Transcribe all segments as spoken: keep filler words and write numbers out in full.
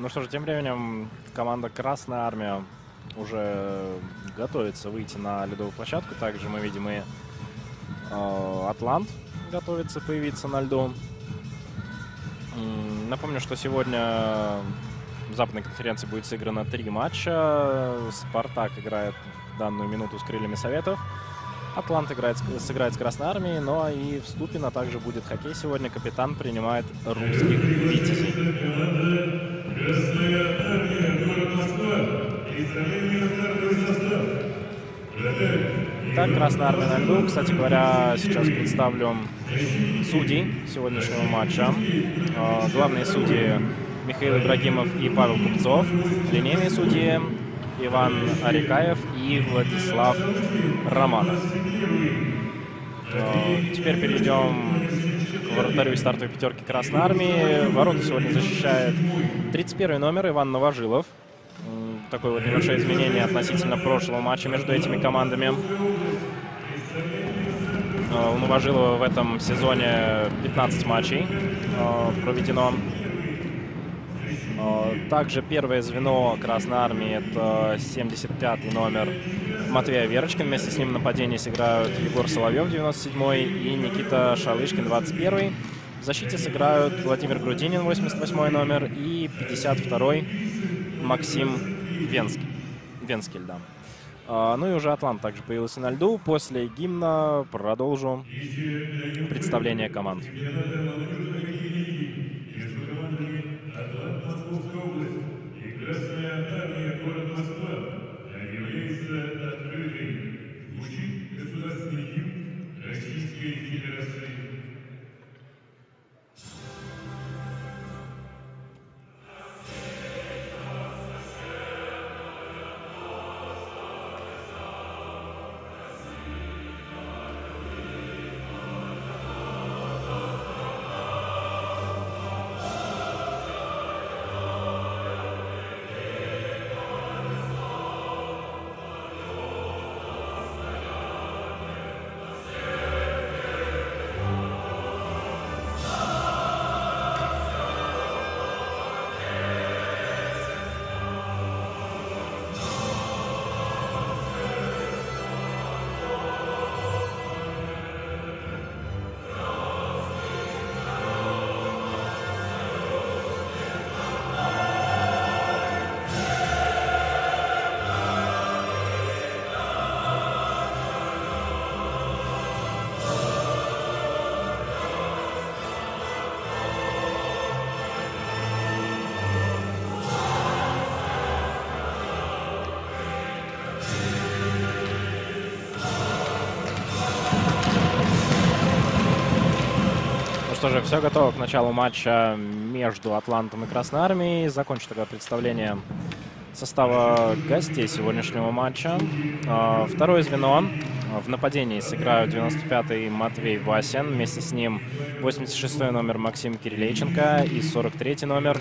Ну что же, тем временем команда «Красная армия» уже готовится выйти на ледовую площадку. Также мы видим и э, «Атлант» готовится появиться на льду. Напомню, что сегодня в западной конференции будет сыграно три матча. «Спартак» играет в данную минуту с «Крыльями Советов». «Атлант» играет, сыграет с «Красной армией». Ну а и в Ступино также будет хоккей. Сегодня «Капитан» принимает русских «Витязей». «Красная армия», город Москва. Представление стартовый состав. Так, «Красная армия» на льду. Кстати говоря, сейчас представлю судей сегодняшнего матча. Главные судьи Михаил Ибрагимов и Павел Купцов. Линейные судьи Иван Арикаев и Владислав Романов. Теперь перейдем к вратарю из стартовой пятерки «Красной армии». Ворота сегодня защищает тридцать первый номер Иван Новожилов. Такое вот небольшое изменение относительно прошлого матча между этими командами. У Новожилова в этом сезоне пятнадцать матчей проведено. Также первое звено «Красной армии» — это семьдесят пятый номер Матвей Верочкин. Вместе с ним в нападении сыграют Егор Соловьев, девяносто седьмой, и Никита Шалышкин, двадцать первый. В защите сыграют Владимир Грудинин, восемьдесят восьмой номер, и пятьдесят второй Максим Венский. Венскель, да. А, ну и уже «Атлант» также появился на льду. После гимна продолжу представление команд. Что же, все готово к началу матча между «Атлантом» и «Красной армией. Закончу тогда представление состава гостей сегодняшнего матча. Второе звено. В нападении сыграют девяносто пятый Матвей Васин. Вместе с ним восемьдесят шестой номер Максим Кирилейченко и сорок третий номер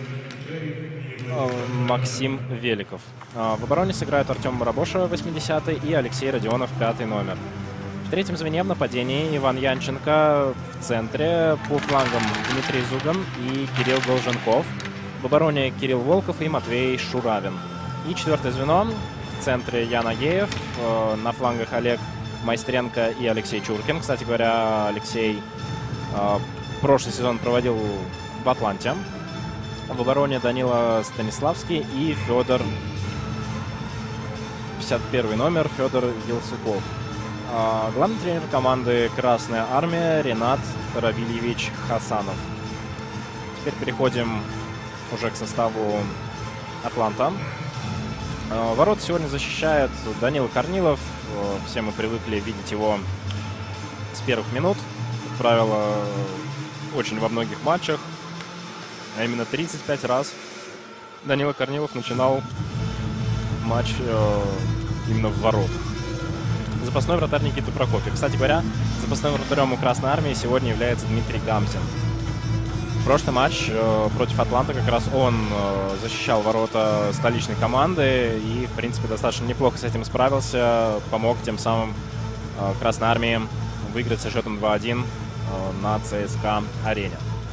Максим Великов. В обороне сыграют Артем Барабоша, восьмидесятый, и Алексей Родионов, пятый номер. В третьем звене в нападении Иван Янченко, в центре по флангам Дмитрий Зуган и Кирилл Долженков. В обороне Кирилл Волков и Матвей Шуравин. И четвертое звено в центре Ян Агеев, на флангах Олег Майстренко и Алексей Чуркин. Кстати говоря, Алексей прошлый сезон проводил в «Атланте». В обороне Данила Станиславский и Федор, пятьдесят первый номер, Федор Елсуков. А главный тренер команды «Красная армия» Ренат Равильевич Хасанов. Теперь переходим уже к составу «Атланта». Ворота сегодня защищает Данила Корнилов. Все мы привыкли видеть его с первых минут. Как правило, очень во многих матчах, а именно тридцать пять раз Данила Корнилов начинал матч именно в воротах. Запасной вратарь Никита Прокопьев. Кстати говоря, запасным вратарем у «Красной армии» сегодня является Дмитрий Гамсин. Прошлый матч э, против «Атланта» как раз он э, защищал ворота столичной команды и, в принципе, достаточно неплохо с этим справился. Помог тем самым э, «Красной армии» выиграть со счетом два один э, на ЦСКА-арене.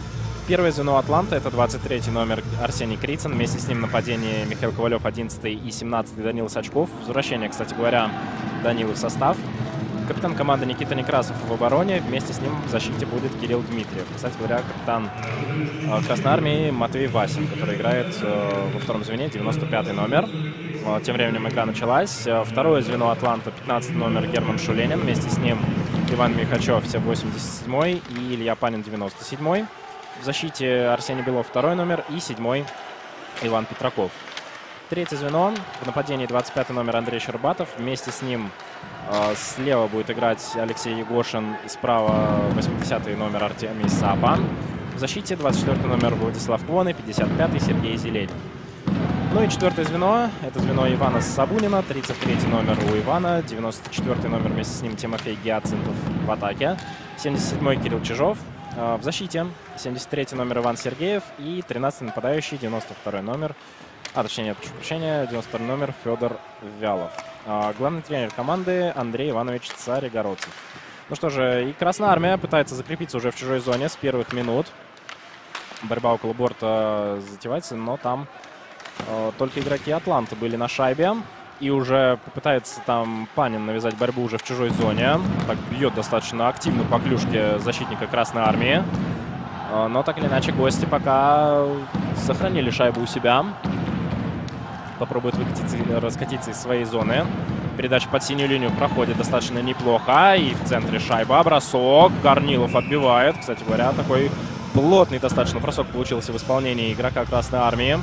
Первое звено Атланта — это двадцать третий номер Арсений Крицын. Вместе с ним нападение Михаил Ковалев, одиннадцатый, и семнадцатый Данила Сачков. Возвращение, кстати говоря, Данилы в состав. Капитан команды Никита Некрасов в обороне. Вместе с ним в защите будет Кирилл Дмитриев. Кстати говоря, капитан э, Красной Армии Матвей Васин, который играет э, во втором звене, девяносто пятый номер. Э, тем временем игра началась. Э, второе звено Атланта, пятнадцатый номер Герман Шуленин. Вместе с ним Иван Михачев, восемьдесят седьмой, и Илья Панин, девяносто седьмой. В защите Арсений Белов, второй номер, и седьмой Иван Петраков. Третье звено. В нападении двадцать пятый номер Андрей Щербатов. Вместе с ним э, слева будет играть Алексей Егошин, и справа восьмидесятый номер Артемий Сапа. В защите двадцать четвёртый номер Владислав Квоны, пятьдесят пятый Сергей Зелень. Ну и четвертое звено. Это звено Ивана Сабунина. тридцать третий номер у Ивана. девяносто четвёртый номер вместе с ним Тимофей Гиацинтов в атаке. семьдесят седьмой Кирилл Чижов. В защите семьдесят третий номер Иван Сергеев. И тринадцатый нападающий, девяносто второй номер. А, точнее, прошу прощения, девяносто второй номер Федор Вялов. Главный тренер команды Андрей Иванович Царегородцев. Ну что же, и Красная Армия пытается закрепиться уже в чужой зоне с первых минут. Борьба около борта затевается, но там э, только игроки Атланты были на шайбе. И уже попытается там Панин навязать борьбу уже в чужой зоне. Так бьет достаточно активно по клюшке защитника Красной Армии. Э, но так или иначе гости пока сохранили шайбу у себя. Попробует выкатиться, раскатиться из своей зоны. Передача под синюю линию проходит достаточно неплохо. И в центре шайба. Бросок. Корнилов отбивает. Кстати говоря, такой плотный достаточно бросок получился в исполнении игрока Красной Армии.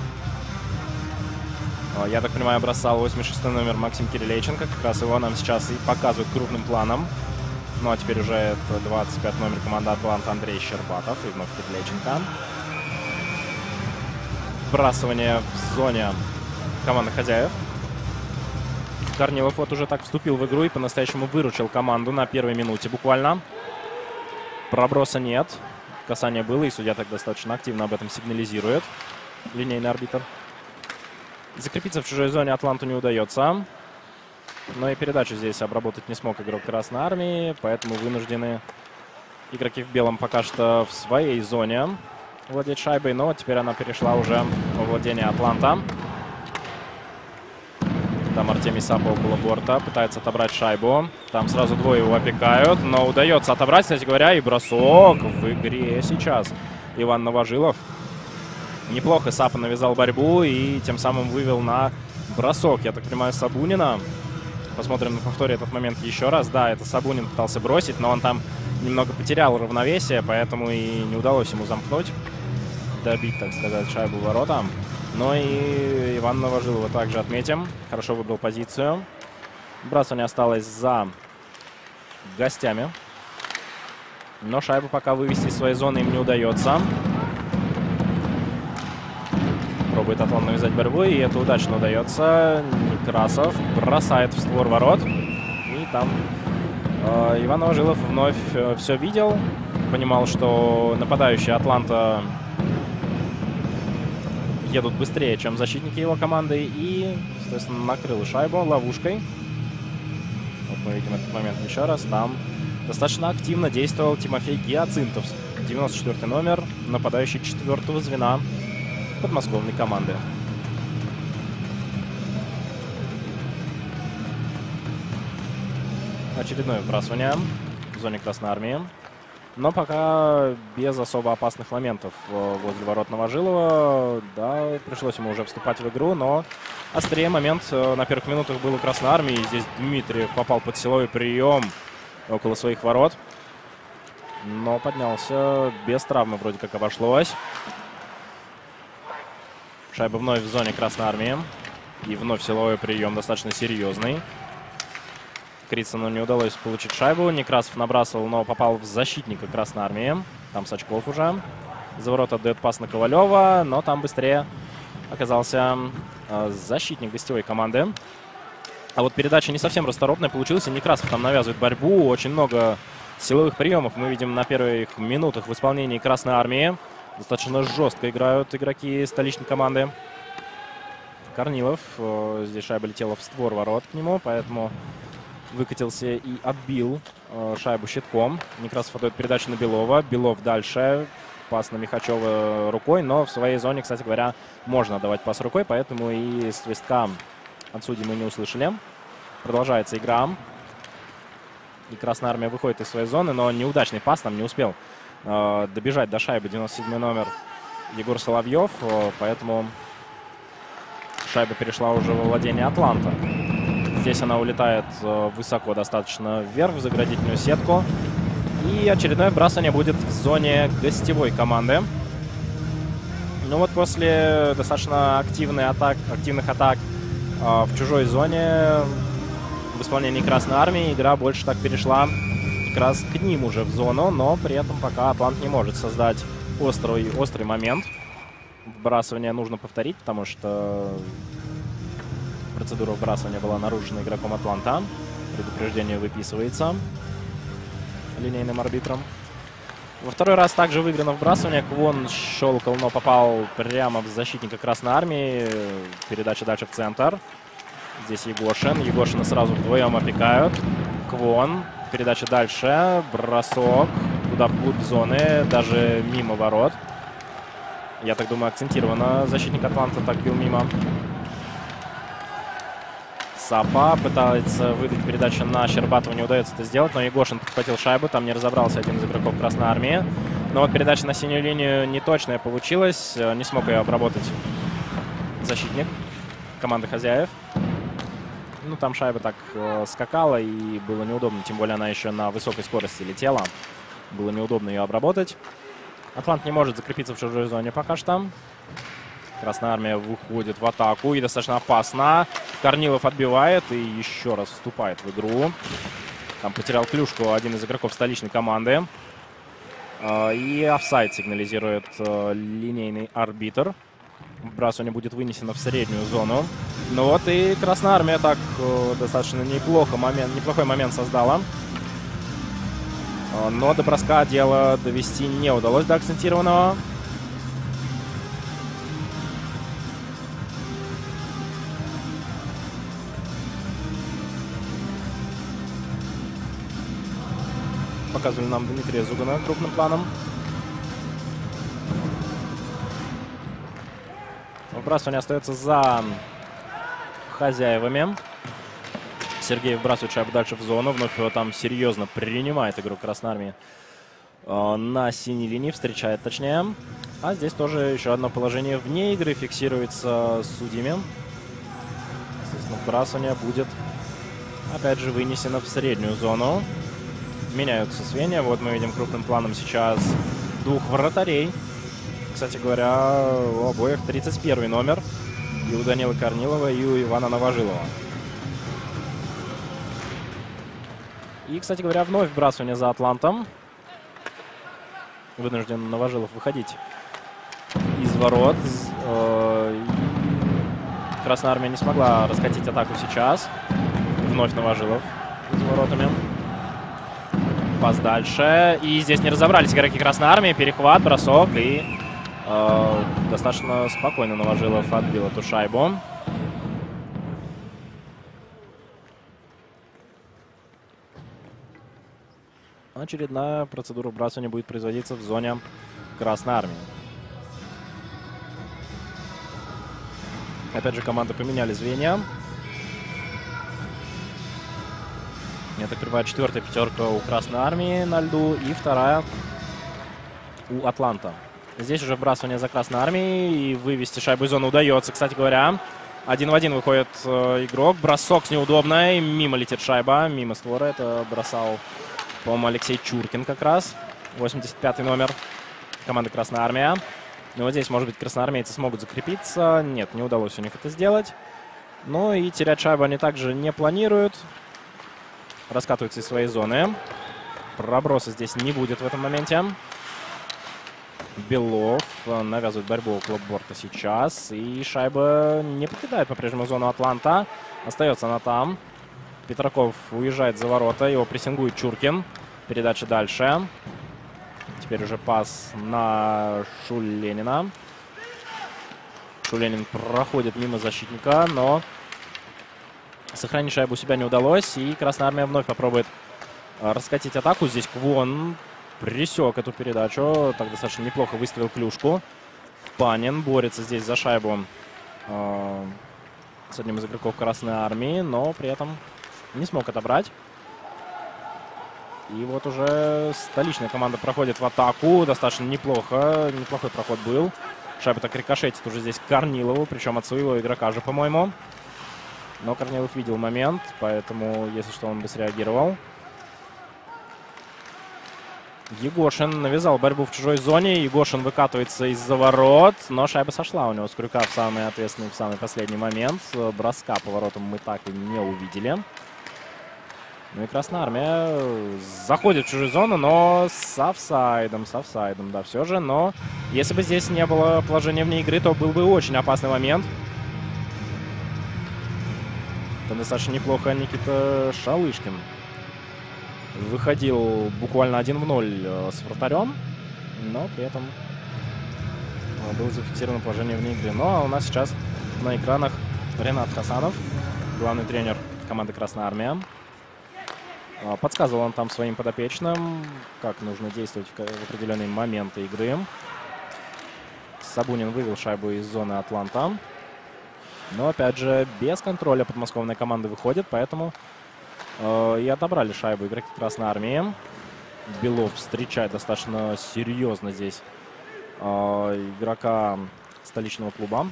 Я так понимаю, бросал восемьдесят шестой номер Максим Кирилейченко. Как раз его нам сейчас и показывают крупным планом. Ну а теперь уже это двадцать пятый номер команды Атланта Андрей Щербатов. И вновь Кирилейченко. Вбрасывание в зоне команды хозяев. Корнилов вот уже так вступил в игру и по-настоящему выручил команду на первой минуте буквально. Проброса нет. Касание было, и судья так достаточно активно об этом сигнализирует. Линейный арбитр. Закрепиться в чужой зоне Атланту не удается. Но и передачу здесь обработать не смог игрок Красной Армии, поэтому вынуждены игроки в белом пока что в своей зоне владеть шайбой. Но теперь она перешла уже во владение Атланта. Там Артемий Сапа около борта, пытается отобрать шайбу. Там сразу двое его опекают, но удается отобрать, кстати говоря, и бросок в игре сейчас. Иван Новожилов. Неплохо Сапа навязал борьбу и тем самым вывел на бросок, я так понимаю, Сабунина. Посмотрим на повторе этот момент еще раз. Да, это Сабунин пытался бросить, но он там немного потерял равновесие, поэтому и не удалось ему замкнуть, добить, так сказать, шайбу в ворота. Но и Иван Новожилова также отметим. Хорошо выбрал позицию. Бросание осталось за гостями. Но шайбу пока вывести из своей зоны им не удается. Пробует Атлант навязать борьбу, и это удачно удается. Некрасов бросает в створ ворот. И там э, Иван Новожилов вновь э, все видел. Понимал, что нападающие Атланта едут быстрее, чем защитники его команды, и, естественно, накрыл шайбу ловушкой. Вот мы видим этот момент еще раз. Там достаточно активно действовал Тимофей Гиацинтов, девяносто четвёртый номер, нападающий четвертого звена подмосковной команды. Очередное выбрасывание в зоне Красной Армии. Но пока без особо опасных моментов возле ворот Новожилова. Да, пришлось ему уже вступать в игру, но острее момент на первых минутах был у Красной Армии. Здесь Дмитриев попал под силовой прием около своих ворот. Но поднялся без травмы, вроде как обошлось. Шайба вновь в зоне Красной Армии. И вновь силовой прием достаточно серьезный. Крицыну не удалось получить шайбу. Некрасов набрасывал, но попал в защитника Красной Армии. Там Сачков уже. За ворот отдает пас на Ковалева, но там быстрее оказался э, защитник гостевой команды. А вот передача не совсем расторопная получилась. И Некрасов там навязывает борьбу. Очень много силовых приемов мы видим на первых минутах в исполнении Красной Армии. Достаточно жестко играют игроки столичной команды. Корнилов. Э, здесь шайба летела в створ ворот к нему, поэтому выкатился и отбил э, шайбу щитком. Некрасов отдает передачу на Белова. Белов дальше. пас на Михачева рукой, но в своей зоне, кстати говоря, можно давать пас рукой, поэтому и свистка от судьи мы не услышали. Продолжается игра. И Красная Армия выходит из своей зоны, но неудачный пас там не успел э, добежать до шайбы девяносто седьмой номер Егор Соловьев, э, поэтому шайба перешла уже во владение Атланта. Здесь она улетает э, высоко достаточно вверх в заградительную сетку. И очередное вбрасывание будет в зоне гостевой команды. Ну вот после достаточно активной атак, активных атак э, в чужой зоне в исполнении Красной Армии игра больше так перешла как раз к ним уже в зону, но при этом пока Атлант не может создать острый, острый момент. Вбрасывание нужно повторить, потому что процедура вбрасывания была нарушена игроком Атланта. Предупреждение выписывается линейным арбитром. Во второй раз также выиграно вбрасывание. Квон щелкал, но попал прямо в защитника Красной Армии. Передача дальше в центр. Здесь Егошин. Егошина сразу вдвоем опекают. Квон. Передача дальше. Бросок. Туда вглубь зоны. Даже мимо ворот. Я так думаю, акцентированно защитник Атланта так бил мимо. Сапа пытается выдать передачу на Щербатова. Не удается это сделать, но Егошин подхватил шайбу. Там не разобрался один из игроков Красной Армии. Но вот передача на синюю линию неточная получилась. Не смог ее обработать защитник команды хозяев. Ну, там шайба так э, скакала, и было неудобно. Тем более она еще на высокой скорости летела. Было неудобно ее обработать. Атлант не может закрепиться в чужой зоне пока что. Красная Армия выходит в атаку и достаточно опасно. Корнилов отбивает и еще раз вступает в игру. Там потерял клюшку один из игроков столичной команды. Э, и офсайд сигнализирует э, линейный арбитр. Вбрасывание будет вынесено в среднюю зону. Ну вот и Красная Армия так э, достаточно неплохо момент, неплохой момент создала. Э, но до броска дело довести не удалось, до акцентированного. Показывали нам Дмитрия Зугана крупным планом. Вбрасывание остается за хозяевами. Сергей вбрасывает шайбу дальше в зону. Вновь его там серьезно принимает игрок Красной Армии э, на синей линии. Встречает точнее. А здесь тоже еще одно положение вне игры фиксируется судьями. Естественно, вбрасывание будет опять же вынесено в среднюю зону. Меняются звенья. Вот мы видим крупным планом сейчас двух вратарей. Кстати говоря, у обоих тридцать первый номер. И у Данилы Корнилова, и у Ивана Новожилова. И, кстати говоря, вновь вбрасывание за Атлантом. Вынужден Новожилов выходить из ворот. Красная Армия не смогла раскатить атаку сейчас. Вновь Новожилов за воротами. Пас дальше. И здесь не разобрались игроки Красной Армии. Перехват, бросок и... Э, достаточно спокойно Новожилов отбил эту шайбу. Очередная процедура вбрасывания будет производиться в зоне Красной Армии. Опять же, команды поменяли звенья. Это открывает четвертая пятерка у Красной Армии на льду и вторая у Атланта. Здесь уже вбрасывание за Красной Армией, и вывести шайбу из зоны удается, кстати говоря. Один в один выходит э, игрок. Бросок с неудобной. Мимо летит шайба, мимо створа. Это бросал, по-моему, Алексей Чуркин как раз. восемьдесят пятый номер команды Красная Армия. Ну вот здесь, может быть, красноармейцы смогут закрепиться. Нет, не удалось у них это сделать. Ну и терять шайбу они также не планируют. Раскатываются из своей зоны. Проброса здесь не будет в этом моменте. Белов навязывает борьбу около борта сейчас. И шайба не покидает по-прежнему зону Атланта. Остается она там. Петраков уезжает за ворота. Его прессингует Чуркин. Передача дальше. Теперь уже пас на Шуленина. Шуленин проходит мимо защитника, но сохранить шайбу у себя не удалось. И Красная Армия вновь попробует раскатить атаку. Здесь Квон пресек эту передачу. Так достаточно неплохо выставил клюшку. Панин борется здесь за шайбу э, с одним из игроков Красной Армии, но при этом не смог отобрать. И вот уже столичная команда проходит в атаку. Достаточно неплохо. Неплохой проход был. Шайба так рикошетит уже здесь к Корнилову, причем от своего игрока же, по-моему. Но Корнилов видел момент, поэтому, если что, он бы среагировал. Егошин навязал борьбу в чужой зоне. Егошин выкатывается из-за ворот, но шайба сошла у него с крюка в самый ответственный, в самый последний момент. Броска по воротам мы так и не увидели. Ну и Красная Армия заходит в чужую зону, но с офсайдом, с офсайдом, да, все же. Но если бы здесь не было положения вне игры, то был бы очень опасный момент. Там достаточно неплохо Никита Шалышкин выходил буквально один в ноль с вратарем, но при этом было зафиксировано положение вне игры. Ну а у нас сейчас на экранах Ренат Хасанов, главный тренер команды Красная Армия. Подсказывал он там своим подопечным, как нужно действовать в определенные моменты игры. Сабунин вывел шайбу из зоны Атланта. Но, опять же, без контроля подмосковная команда выходит, поэтому э, и отобрали шайбу игроки Красной Армии. Белов встречает достаточно серьезно здесь э, игрока столичного клуба.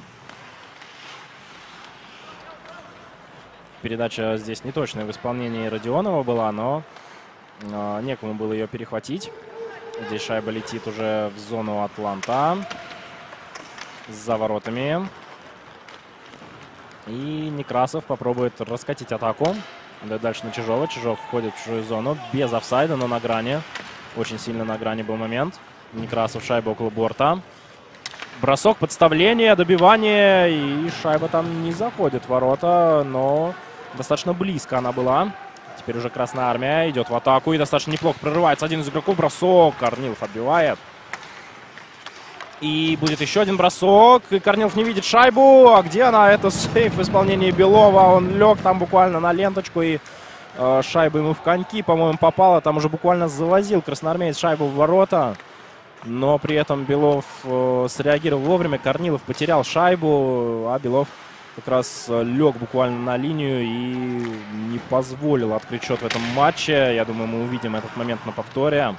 Передача здесь неточная в исполнении Родионова была, но э, некому было ее перехватить. Здесь шайба летит уже в зону Атланта. За воротами. И Некрасов попробует раскатить атаку. Дальше на Чижова. Чижов входит в чужую зону. Без офсайда, но на грани. Очень сильно на грани был момент. Некрасов, шайба около борта. Бросок, подставление, добивание. И шайба там не заходит в ворота, но достаточно близко она была. Теперь уже Красная Армия идет в атаку. И достаточно неплохо прорывается один из игроков. Бросок. Корнилов отбивает. И будет еще один бросок. И Корнилов не видит шайбу. А где она? Это сейф в исполнении Белова. Он лег там буквально на ленточку. И э, шайба ему в коньки, по-моему, попала. Там уже буквально завозил красноармеец шайбу в ворота. Но при этом Белов э, среагировал вовремя. Корнилов потерял шайбу. А Белов как раз лег буквально на линию и не позволил открыть счет в этом матче. Я думаю, мы увидим этот момент на повторе.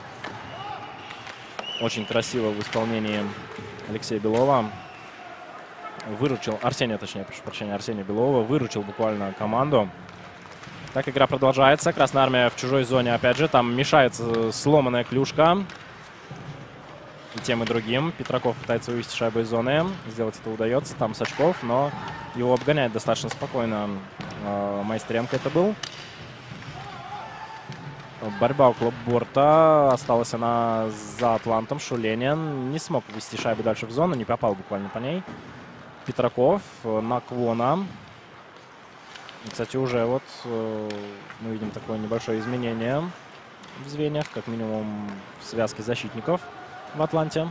Очень красиво в исполнении Алексея Белова. Выручил, Арсения, точнее, прошу прощения, Арсения Белова. Выручил буквально команду. Так игра продолжается. Красная Армия в чужой зоне, опять же. Там мешается сломанная клюшка. И тем, и другим. Петраков пытается вывести шайбу из зоны. Сделать это удается. Там Сачков, но его обгоняет достаточно спокойно. Майстренко это был. Борьба около борта. Осталась она за Атлантом. Шуленин не смог ввести шайбу дальше в зону. Не попал буквально по ней. Петраков на Квона. Кстати, уже вот мы видим такое небольшое изменение в звеньях. Как минимум в связке защитников в Атланте.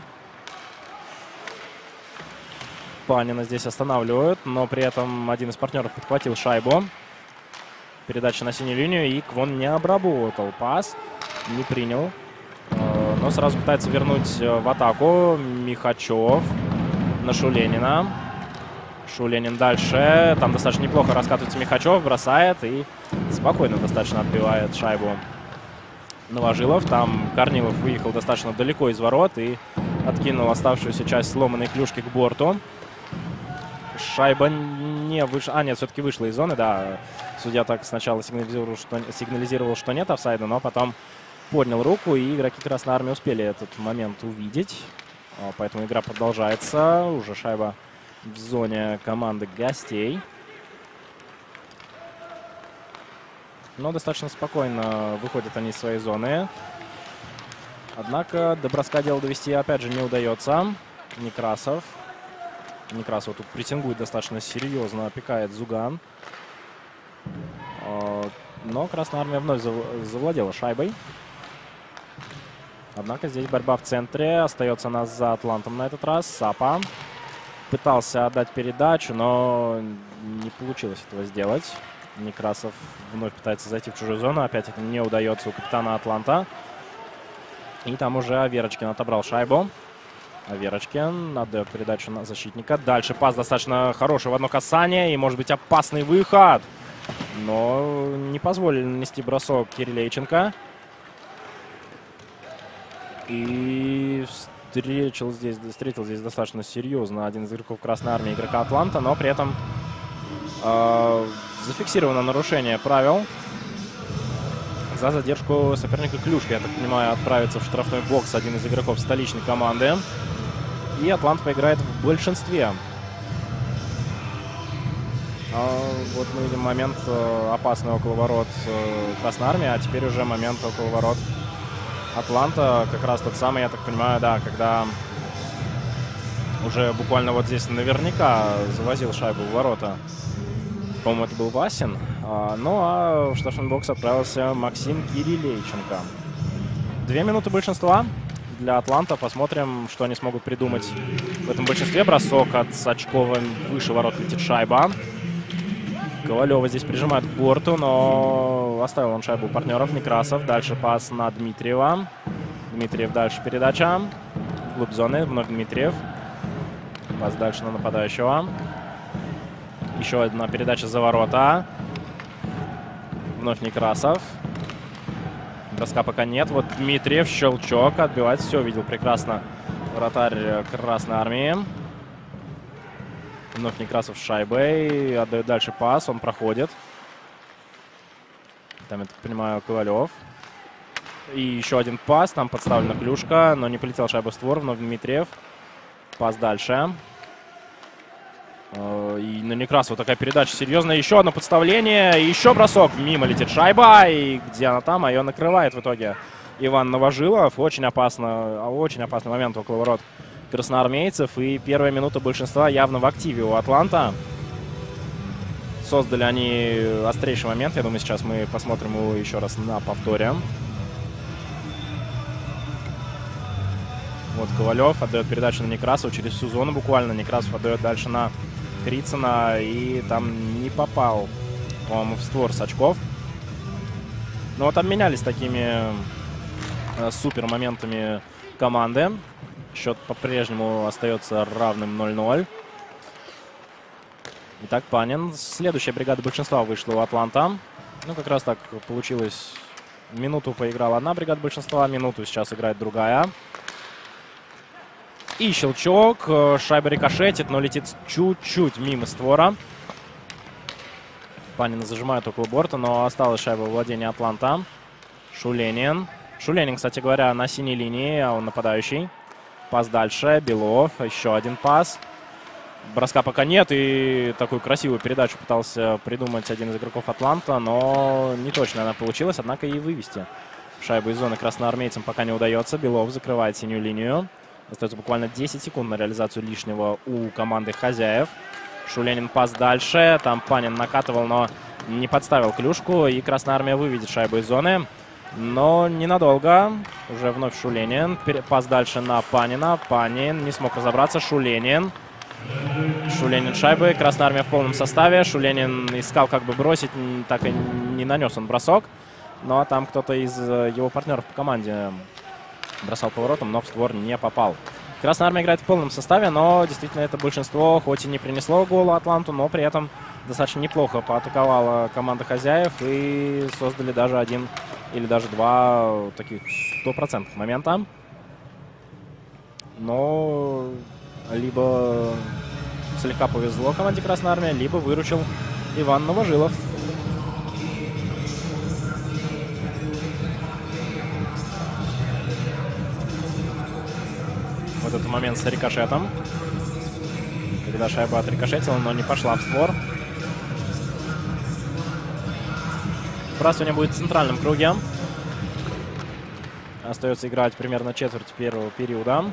Панина здесь останавливают. Но при этом один из партнеров подхватил шайбу. Передача на синюю линию, и Квон не обработал пас, не принял. Но сразу пытается вернуть в атаку Михачев на Шуленина. Шуленин дальше. Там достаточно неплохо раскатывается Михачев, бросает и спокойно достаточно отбивает шайбу Новожилов. Там Корнилов выехал достаточно далеко из ворот и откинул оставшуюся часть сломанной клюшки к борту. Шайба не вышла. А, нет, все-таки вышла из зоны, да. Судья так сначала сигнализировал, что, сигнализировал, что нет офсайда, но потом поднял руку, и игроки Красной Армии успели этот момент увидеть. Поэтому игра продолжается. Уже шайба в зоне команды гостей. Но достаточно спокойно выходят они из своей зоны. Однако до броска дело довести опять же не удается. Некрасов. Некрасов тут прессингует достаточно серьезно, опекает Зуган. Но Красная Армия вновь завладела шайбой. Однако здесь борьба в центре. Остается она за Атлантом на этот раз. Сапа пытался отдать передачу, но не получилось этого сделать. Некрасов вновь пытается зайти в чужую зону. Опять это не удается у капитана Атланта. И там уже Аверочкин отобрал шайбу. Аверочкин отдает передачу на защитника. Дальше пас достаточно хороший в одно касание. И может быть опасный выход. Но не позволили нанести бросок Кирилейченко. И встретил здесь, встретил здесь достаточно серьезно один из игроков Красной Армии, игрока Атланта. Но при этом э, зафиксировано нарушение правил. За задержку соперника Клюшка, я так понимаю, отправится в штрафной бокс один из игроков столичной команды. И Атлант поиграет в большинстве. А вот мы видим момент опасный около ворот Красной Армии, а теперь уже момент около ворот Атланта. Как раз тот самый, я так понимаю, да, когда уже буквально вот здесь наверняка завозил шайбу в ворота. По-моему, это был Васин. А, ну а в штрафной бокс отправился Максим Кирилейченко. Две минуты большинства для Атланта. Посмотрим, что они смогут придумать в этом большинстве. Бросок от Сачкова, выше ворот летит шайба. Ковалева здесь прижимает к борту, но оставил он шайбу у партнеров. Некрасов. Дальше пас на Дмитриева. Дмитриев дальше передача. Вглубь зоны. Вновь Дмитриев. Пас дальше на нападающего. Еще одна передача за ворота. Вновь Некрасов. Броска пока нет. Вот Дмитриев, щелчок, отбивать. Все видел прекрасно вратарь Красной Армии. Вновь Некрасов с шайбой. Отдает дальше пас. Он проходит. Там, я так понимаю, Ковалев. И еще один пас. Там подставлена Клюшка, но не полетел шайба в створ. Вновь Дмитриев. Пас дальше. И на Некрасова такая передача серьезная. Еще одно подставление. И еще бросок. Мимо летит шайба. И где она там? А ее накрывает в итоге Иван Новожилов. Очень опасно. Очень опасный момент около ворот красноармейцев. И первая минута большинства явно в активе у Атланта. Создали они острейший момент. Я думаю, сейчас мы посмотрим его еще раз на повторе. Вот Ковалев отдает передачу на Некрасова через всю зону буквально. Некрасов отдает дальше на Крицына, и там не попал, по-моему, в створ Сачков. Но вот обменялись такими э, супер моментами команды. Счет по-прежнему остается равным ноль ноль. Итак, Панин. Следующая бригада большинства вышла у Атланта. Ну, как раз так получилось. Минуту поиграла одна бригада большинства, минуту сейчас играет другая. И щелчок. Шайба рикошетит, но летит чуть-чуть мимо створа. Панина зажимает около борта, но осталась шайба во владении Атланта. Шуленин. Шуленин, кстати говоря, на синей линии, а он нападающий. Пас дальше. Белов. Еще один пас. Броска пока нет. И такую красивую передачу пытался придумать один из игроков Атланта, но не точно она получилась. Однако и вывести шайбу из зоны красноармейцам пока не удается. Белов закрывает синюю линию. Остается буквально десять секунд на реализацию лишнего у команды хозяев. Шуленин пас дальше. Там Панин накатывал, но не подставил Клюшку. И Красная Армия выведет шайбу из зоны. Но ненадолго. Уже вновь Шуленин. Пас дальше на Панина. Панин не смог разобраться. Шуленин. Шуленин шайбы. Красная Армия в полном составе. Шуленин искал как бы бросить. Так и не нанес он бросок. Но там кто-то из его партнеров по команде бросал поворотом, но в створ не попал. Красная Армия играет в полном составе, но действительно это большинство, хоть и не принесло гола Атланту, но при этом достаточно неплохо поатаковала команда хозяев и создали даже один или даже два таких стопроцентных момента. Но либо слегка повезло команде Красной Армии, либо выручил Иван Новожилов. Вот этот момент с рикошетом. Когда шайба отрикошетила, но не пошла в створ. Вбрасывание будет в центральном круге. Остается играть примерно четверть первого периода.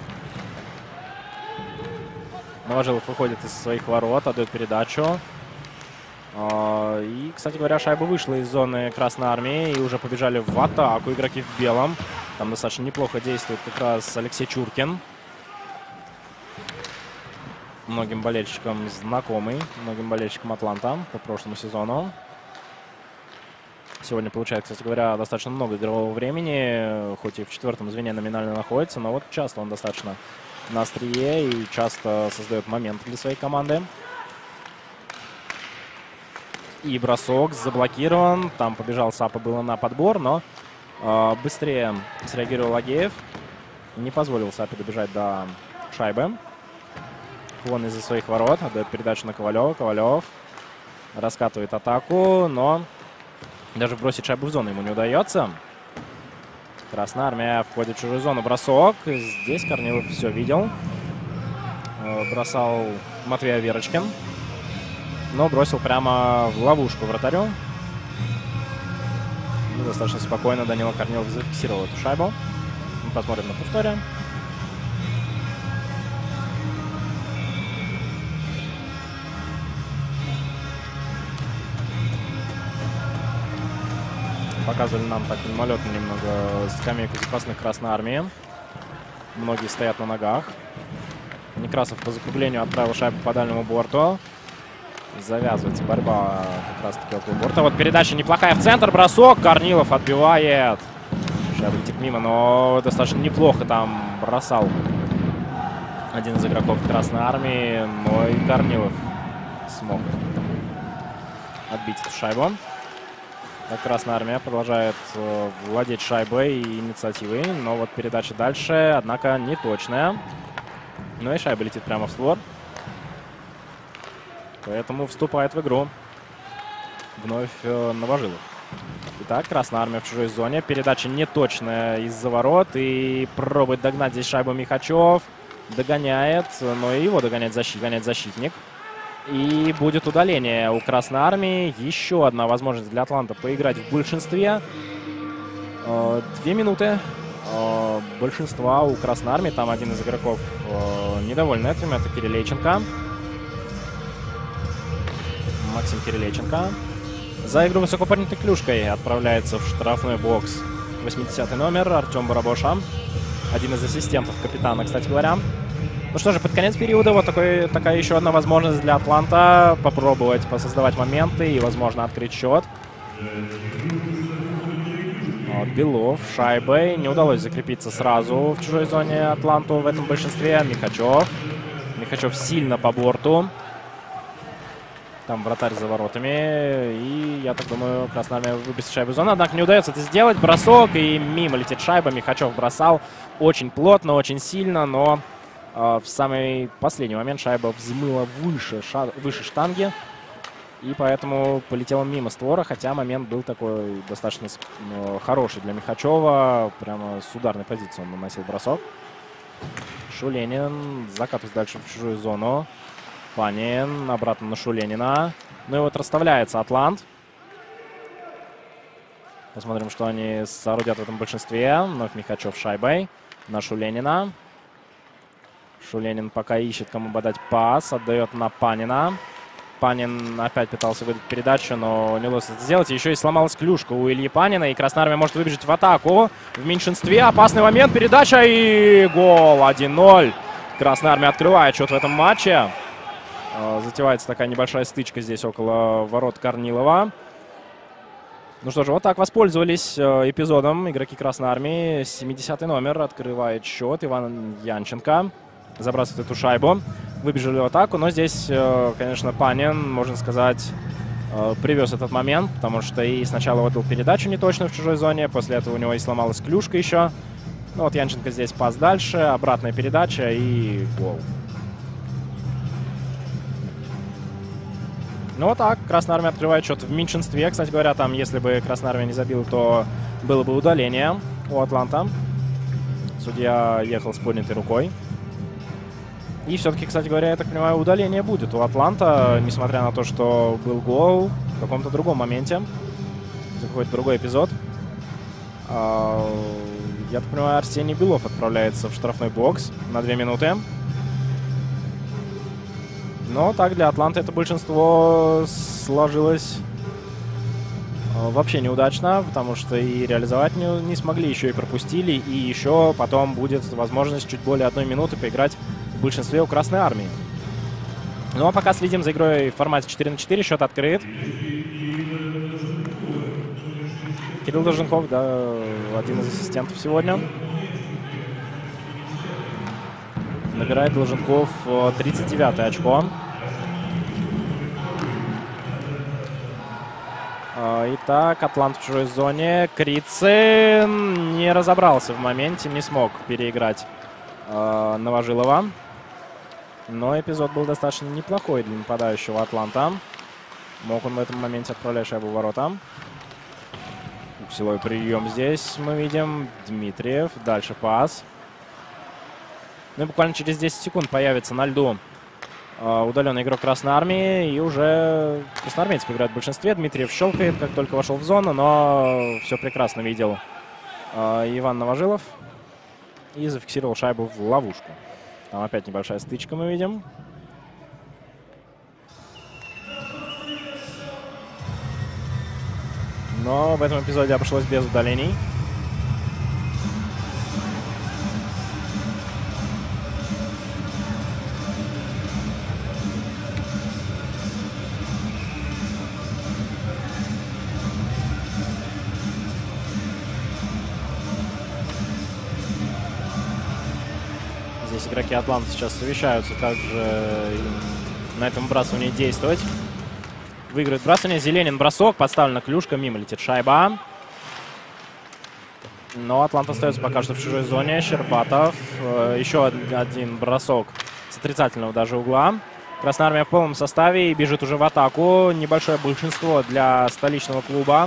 Новожилов выходит из своих ворот, отдает передачу. И, кстати говоря, шайба вышла из зоны Красной Армии и уже побежали в атаку игроки в белом. Там достаточно неплохо действует как раз Алексей Чуркин. Многим болельщикам знакомый, многим болельщикам Атланта по прошлому сезону. Сегодня получает, кстати говоря, достаточно много игрового времени, хоть и в четвертом звене номинально находится, но вот часто он достаточно на острие и часто создает моменты для своей команды. И бросок заблокирован. Там побежал Сапа, было на подбор, но э, быстрее среагировал Агеев. Не позволил Сапе добежать до шайбы. Вон из-за своих ворот. Отдает передачу на Ковалева. Ковалев раскатывает атаку, но даже бросить шайбу в зону ему не удается. Красная Армия входит в чужую зону. Бросок. Здесь Корнилов все видел. Э, бросал Матвей Аверочкин, но бросил прямо в ловушку вратарю. И достаточно спокойно Данила Корнилов зафиксировал эту шайбу. Мы посмотрим на повторе. Показывали нам так мимолетно немного скамейку запасных Красной Армии. Многие стоят на ногах. Некрасов по закруглению отправил шайбу по дальнему борту. Завязывается борьба как раз-таки около борта. Вот передача неплохая в центр. Бросок. Корнилов отбивает. Шайба летит мимо, но достаточно неплохо там бросал один из игроков Красной Армии. Но и Корнилов смог отбить эту шайбу. Так, Красная Армия продолжает э, владеть шайбой и инициативой. Но вот передача дальше, однако не точная. Ну и шайба летит прямо в створ. Поэтому вступает в игру вновь э, Новожилов. Итак, Красная Армия в чужой зоне. Передача неточная из-за ворот. И пробует догнать здесь шайбу Михачев. Догоняет, но и его догоняет защит, догоняет защитник. И будет удаление у Красной Армии. Еще одна возможность для Атланта поиграть в большинстве. Э, две минуты э, большинства у Красной Армии. Там один из игроков э, недоволен этим. Это Кирилейченко. Максим Кирилейченко. За игру высоко поднятой клюшкой отправляется в штрафной бокс восьмидесятый номер Артем Барабоша. Один из ассистентов капитана, кстати говоря. Ну что же, под конец периода вот такой, такая еще одна возможность для Атланта попробовать посоздавать моменты и, возможно, открыть счет. Вот, Белов шайбой. Не удалось закрепиться сразу в чужой зоне Атланту в этом большинстве. Михачев. Михачев сильно по борту. Там вратарь за воротами. И, я так думаю, Красная Армия выбросит шайбу в зону. Однако не удается это сделать. Бросок. И мимо летит шайба. Михачев бросал очень плотно, очень сильно. Но э, в самый последний момент шайба взмыла выше, ша выше штанги. И поэтому полетела мимо створа. Хотя момент был такой достаточно э, хороший для Михачева. Прямо с ударной позиции он наносил бросок. Шуленин закатывается дальше в чужую зону. Панин обратно на Шуленина. Ну и вот расставляется Атлант. Посмотрим, что они соорудят в этом большинстве. Вновь Михачев шайбой на Шуленина. Шуленин пока ищет, кому подать пас. Отдает на Панина. Панин опять пытался выдать передачу, но не удалось это сделать. Еще и сломалась клюшка у Ильи Панина. И Красная Армия может выбежать в атаку. В меньшинстве. Опасный момент. Передача и гол. один ноль. Красная Армия открывает счет в этом матче. Затевается такая небольшая стычка здесь около ворот Корнилова. Ну что же, вот так воспользовались эпизодом игроки Красной Армии. семидесятый номер открывает счет. Иван Янченко забрасывает эту шайбу. Выбежали в атаку, но здесь, конечно, Панин, можно сказать, привез этот момент, потому что и сначала отдал передачу неточную в чужой зоне, после этого у него и сломалась клюшка еще. Ну вот Янченко здесь пас дальше, обратная передача и гол. Ну вот так, Красная Армия открывает счет в меньшинстве. Кстати говоря, там, если бы Красная Армия не забила, то было бы удаление у Атланта. Судья ехал с поднятой рукой. И все-таки, кстати говоря, я так понимаю, удаление будет у Атланта, несмотря на то, что был гол в каком-то другом моменте. Это какой-то другой эпизод. Я так понимаю, Арсений Белов отправляется в штрафной бокс на две минуты. Но так для Атланты это большинство сложилось вообще неудачно, потому что и реализовать не, не смогли, еще и пропустили, и еще потом будет возможность чуть более одной минуты поиграть в большинстве у Красной Армии. Ну а пока следим за игрой в формате четыре на четыре, счет открыт. Кирилл Долженков, да, один из ассистентов сегодня. Набирает Долженков тридцать девятое очко. Итак, Атлант в чужой зоне. Крицын не разобрался в моменте, не смог переиграть э, Новожилова. Но эпизод был достаточно неплохой для нападающего Атланта. Мог он в этом моменте отправлять шайбу в ворота. Силовой прием здесь мы видим. Дмитриев. Дальше пас. Ну и буквально через десять секунд появится на льду э, удаленный игрок Красной Армии. И уже красноармейцы играют в большинстве. Дмитриев щелкает, как только вошел в зону. Но все прекрасно видел э, Иван Новожилов. И зафиксировал шайбу в ловушку. Там опять небольшая стычка мы видим. Но в этом эпизоде обошлось без удалений. Здесь игроки Атланта сейчас совещаются, как же на этом выбрасывании действовать. Выиграет бросание. Зеленин бросок. Подставлена клюшка. Мимо летит шайба. Но Атлант остается пока что в чужой зоне. Щербатов. Еще один бросок с отрицательного даже угла. Красная Армия в полном составе и бежит уже в атаку. Небольшое большинство для столичного клуба.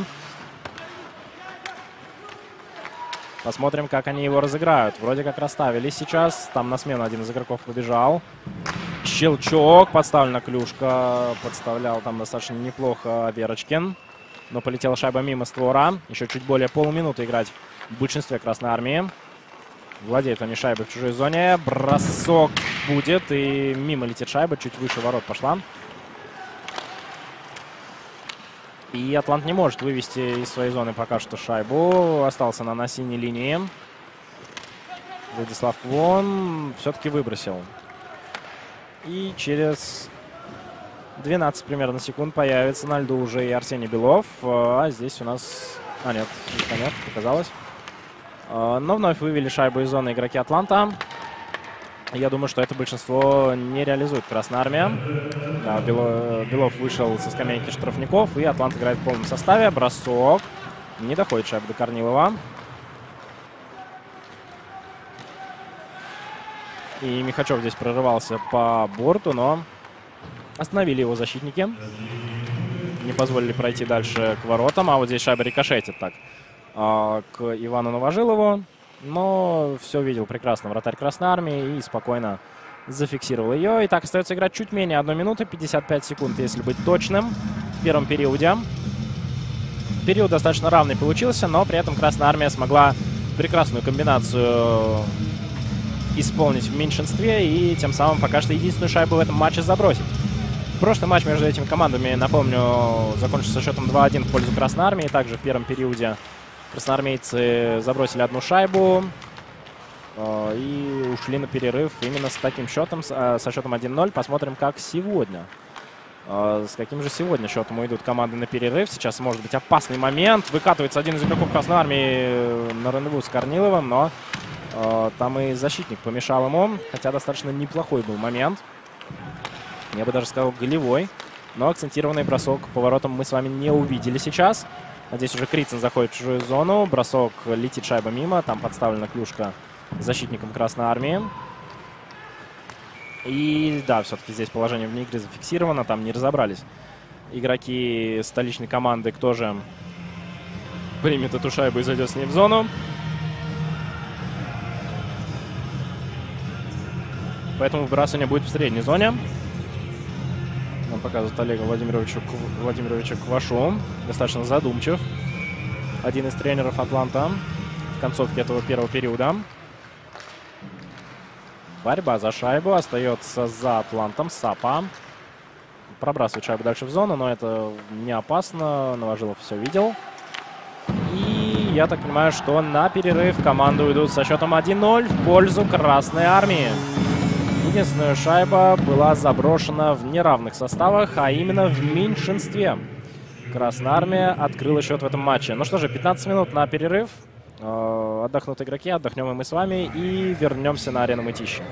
Посмотрим, как они его разыграют. Вроде как расставились сейчас. Там на смену один из игроков побежал. Щелчок. Подставлена клюшка. Подставлял там достаточно неплохо Верочкин. Но полетела шайба мимо створа. Еще чуть более полуминуты играть в большинстве Красной Армии. Владеют они шайбой в чужой зоне. Бросок будет. И мимо летит шайба. Чуть выше ворот пошла. И Атлант не может вывести из своей зоны пока что шайбу. Остался на, на синей линии. Владислав Квон все-таки выбросил. И через двенадцать примерно секунд появится на льду уже и Арсений Белов. А здесь у нас... А, нет, нет, показалось. Но вновь вывели шайбу из зоны игроки Атланта. Я думаю, что это большинство не реализует Красная Армия. Да, Белов вышел со скамейки штрафников, и Атлант играет в полном составе. Бросок. Не доходит шайба до Корнилова. И Михачев здесь прорывался по борту, но остановили его защитники. Не позволили пройти дальше к воротам. А вот здесь шайба рикошетит так к Ивану Новожилову. Но все видел прекрасно вратарь Красной Армии и спокойно зафиксировал ее. И так остается играть чуть менее одной минуты, пятьдесят пять секунд, если быть точным, в первом периоде. Период достаточно равный получился, но при этом Красная Армия смогла прекрасную комбинацию исполнить в меньшинстве и тем самым пока что единственную шайбу в этом матче забросить. Прошлый матч между этими командами, напомню, закончился со счетом два один в пользу Красной Армии. Также в первом периоде красноармейцы забросили одну шайбу э, и ушли на перерыв именно с таким счетом, э, со счетом один ноль. Посмотрим, как сегодня. Э, с каким же сегодня счетом уйдут команды на перерыв. Сейчас может быть опасный момент. Выкатывается один из игроков Красной Армии на рандеву с Корниловым, но э, там и защитник помешал ему. Хотя достаточно неплохой был момент. Я бы даже сказал голевой. Но акцентированный бросок по воротам мы с вами не увидели сейчас. Здесь уже Крицын заходит в чужую зону. Бросок, летит шайба мимо. Там подставлена клюшка защитником Красной Армии. И да, все-таки здесь положение вне игры зафиксировано. Там не разобрались игроки столичной команды, кто же примет эту шайбу и зайдет с ней в зону. Поэтому выбрасывание будет в средней зоне. Он показывает Олега Владимировича, Владимировича Квашу. Достаточно задумчив. Один из тренеров Атланта в концовке этого первого периода. Борьба за шайбу. Остается за Атлантом Сапа. Пробрасывает шайбу дальше в зону, но это не опасно. Новожилов все видел. И я так понимаю, что на перерыв команды уйдут со счетом один ноль в пользу Красной Армии. Единственная шайба была заброшена в неравных составах, а именно в меньшинстве. Красная Армия открыла счет в этом матче. Ну что же, пятнадцать минут на перерыв. Отдохнут игроки, отдохнем и мы с вами. И вернемся на арену Мытищи.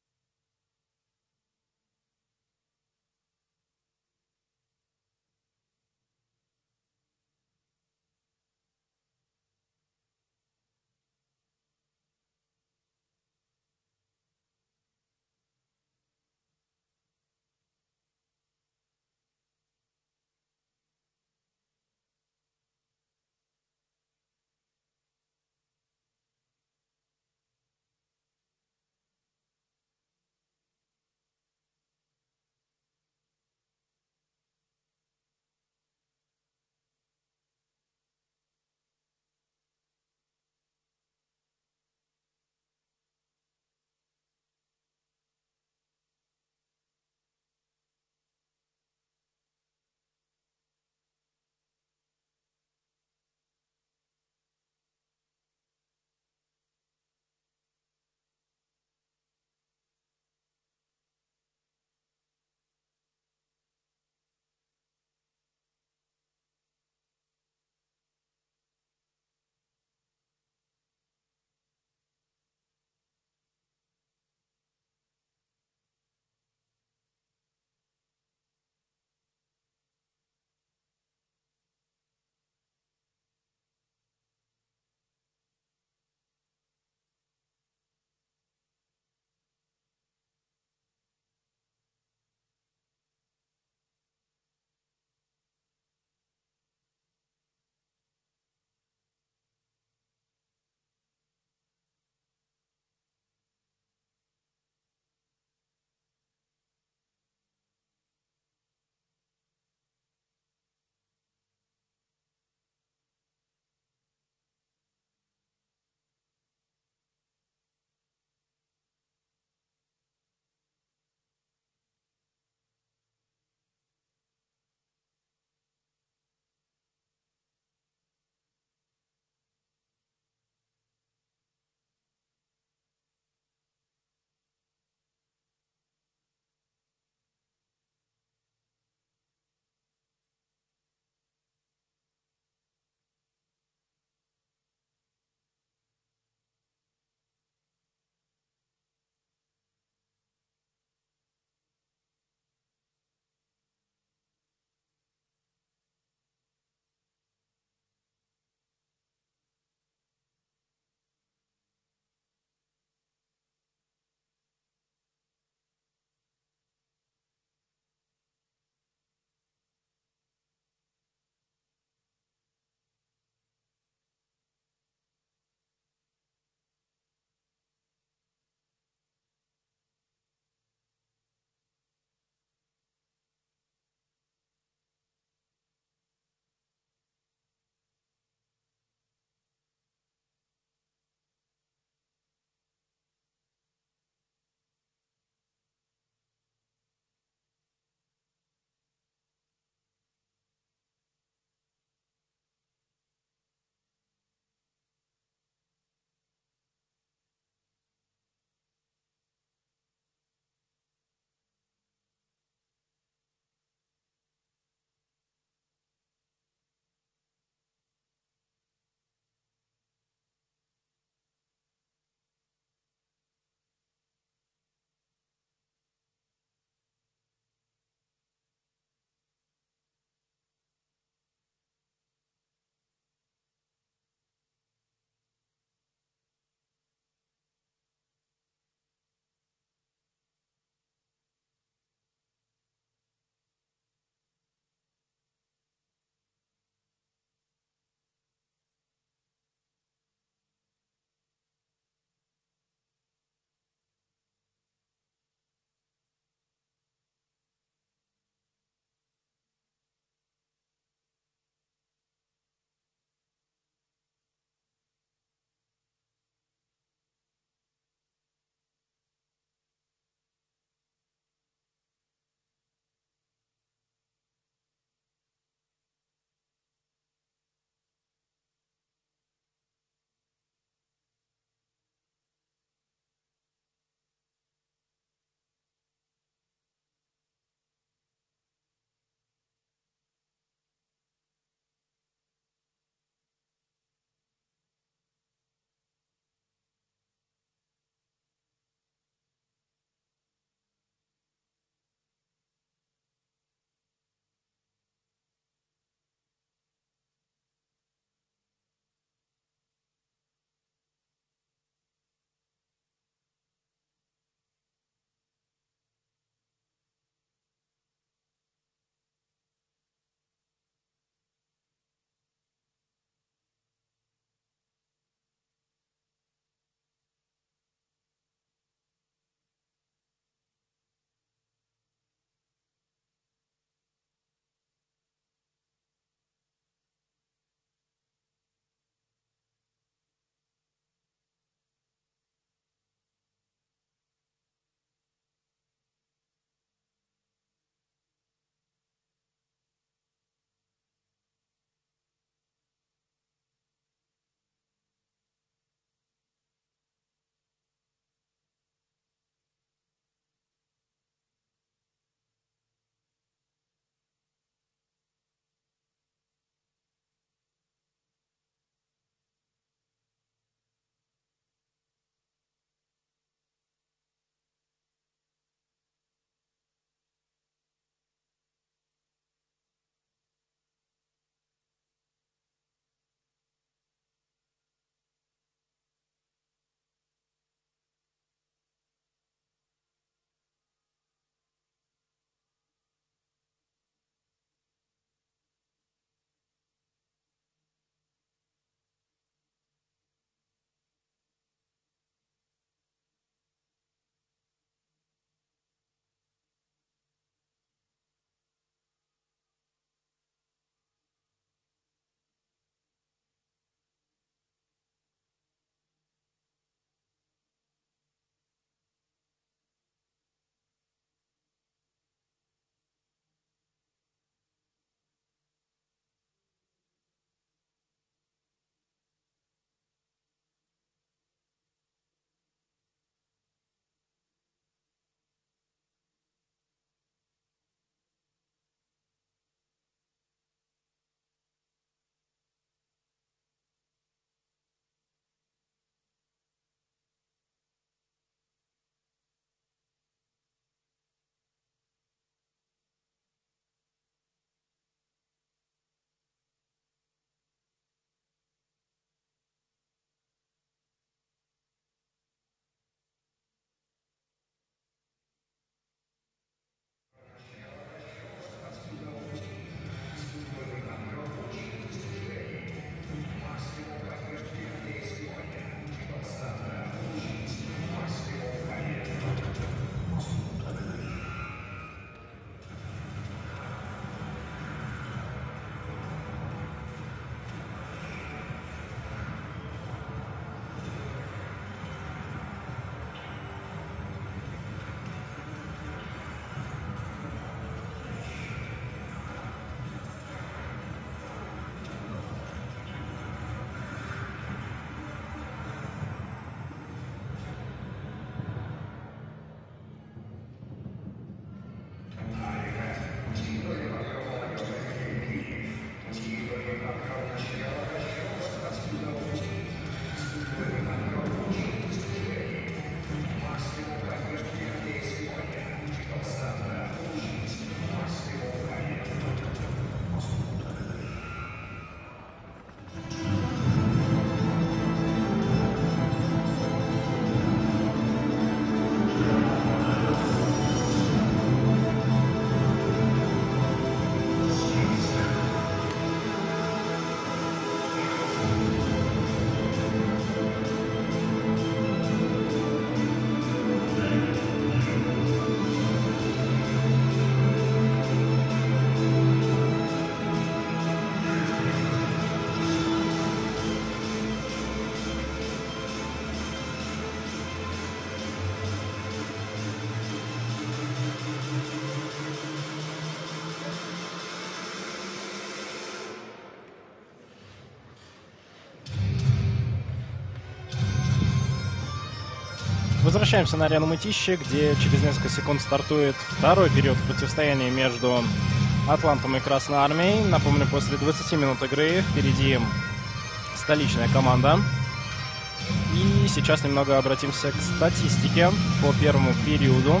Возвращаемся на арену Мытищи, где через несколько секунд стартует второй период противостояния между Атлантом и Красной Армией. Напомню, после двадцати минут игры впереди столичная команда. И сейчас немного обратимся к статистике по первому периоду.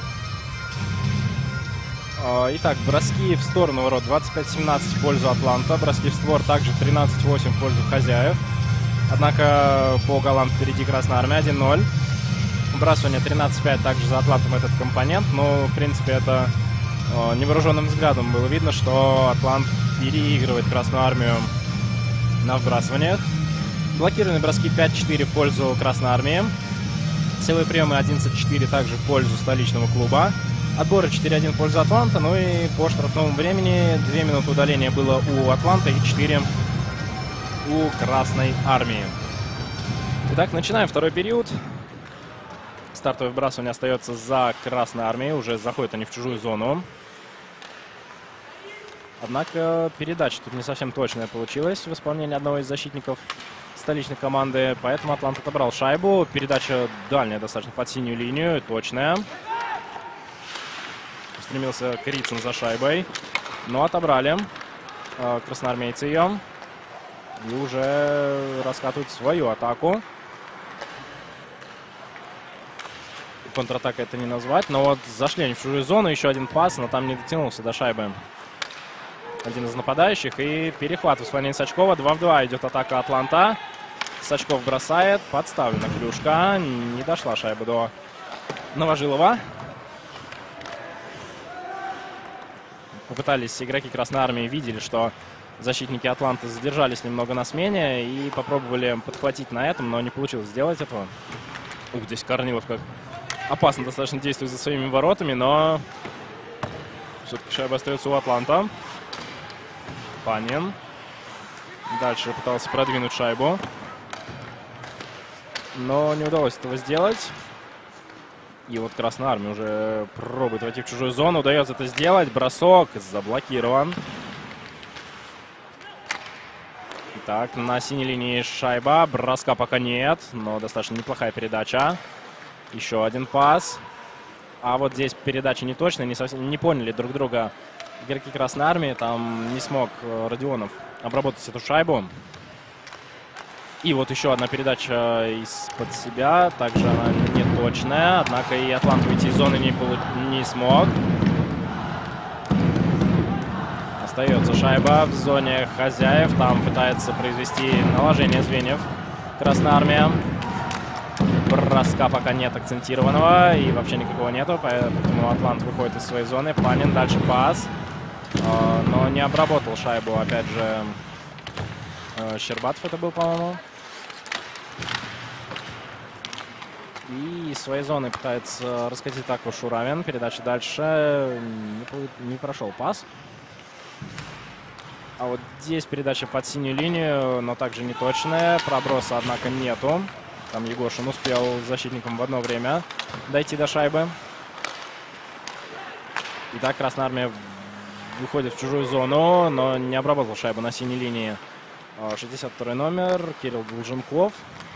Итак, броски в сторону ворот двадцать пять семнадцать в пользу Атланта. Броски в створ также тринадцать восемь в пользу хозяев. Однако по голам впереди Красная Армия один ноль. Вбрасывание тринадцать пять также за Атлантом этот компонент. Но, в принципе, это э, невооруженным взглядом было видно, что Атлант переигрывает Красную Армию на вбрасываниях. Блокированные броски пять четыре в пользу Красной Армии. Силовые приемы одиннадцать четыре также в пользу столичного клуба. Отборы четыре один в пользу Атланта. Ну и по штрафному времени две минуты удаления было у Атланта и четыре у Красной Армии. Итак, начинаем второй период. Стартовое вбрасывание остается за Красной Армией. Уже заходят они в чужую зону. Однако передача тут не совсем точная получилась в исполнении одного из защитников столичной команды. Поэтому Атлант отобрал шайбу. Передача дальняя достаточно под синюю линию. Точная. Стремился Крицын за шайбой. Но отобрали э, красноармейцы ее. И уже раскатывают свою атаку. Контратака это не назвать. Но вот зашли они в чужую зону. Еще один пас, но там не дотянулся до шайбы один из нападающих. И перехват в исполнении Сачкова. два в два идет атака Атланта. Сачков бросает. Подставлена клюшка. Не дошла шайба до Новожилова. Попытались игроки Красной Армии, видели, что защитники Атланты задержались немного на смене и попробовали подхватить на этом, но не получилось сделать этого. Ух, здесь Корнилов как опасно достаточно действует за своими воротами, но все-таки шайба остается у Атланта. Панин. Дальше пытался продвинуть шайбу, но не удалось этого сделать. И вот Красная Армия уже пробует войти в чужую зону. Удается это сделать. Бросок заблокирован. Итак, на синей линии шайба. Броска пока нет, но достаточно неплохая передача. Еще один пас. А вот здесь передача не точная. Не, совсем, не поняли друг друга игроки Красной Армии. Там не смог Родионов обработать эту шайбу. И вот еще одна передача из-под себя. Также она не точная. Однако и Атлант выйти из зоны не, полу... не смог. Остается шайба в зоне хозяев. Там пытается произвести наложение звеньев Красная Армия. Броска пока нет акцентированного. И вообще никакого нету. Поэтому Атлант выходит из своей зоны. Панин. Дальше пас. Но не обработал шайбу. Опять же, Щербатов это был, по-моему. И из своей зоны пытается раскатить атаку Шуравин. Передача дальше. Не, не прошел пас. А вот здесь передача под синюю линию, но также неточная. Проброса, однако, нету. Там Егошин успел с защитником в одно время дойти до шайбы. Итак, Красная Армия выходит в чужую зону, но не обработал шайбу на синей линии. шестьдесят второй номер, Кирилл Долженков.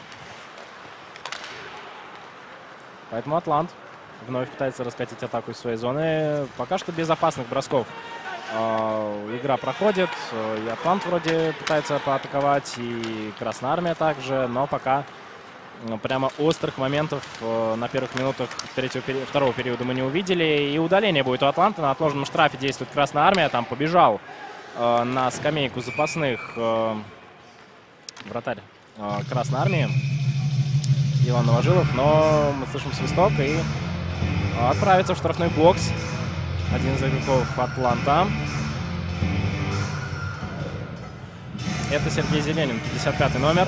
Поэтому Атлант вновь пытается раскатить атаку из своей зоны. Пока что без опасных бросков э, игра проходит. И Атлант вроде пытается поатаковать, и Красная Армия также. Но пока ну, прямо острых моментов э, на первых минутах третьего, второго периода мы не увидели. И удаление будет у Атланта. На отложенном штрафе действует Красная Армия. Там побежал э, на скамейку запасных э, вратарь э, Красной Армии Иван Новожилов, но мы слышим свисток и отправится в штрафной бокс один из игроков Атланта. Это Сергей Зеленин, пятьдесят пятый номер.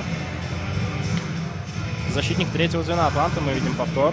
Защитник третьего звена Атланта, мы видим повтор.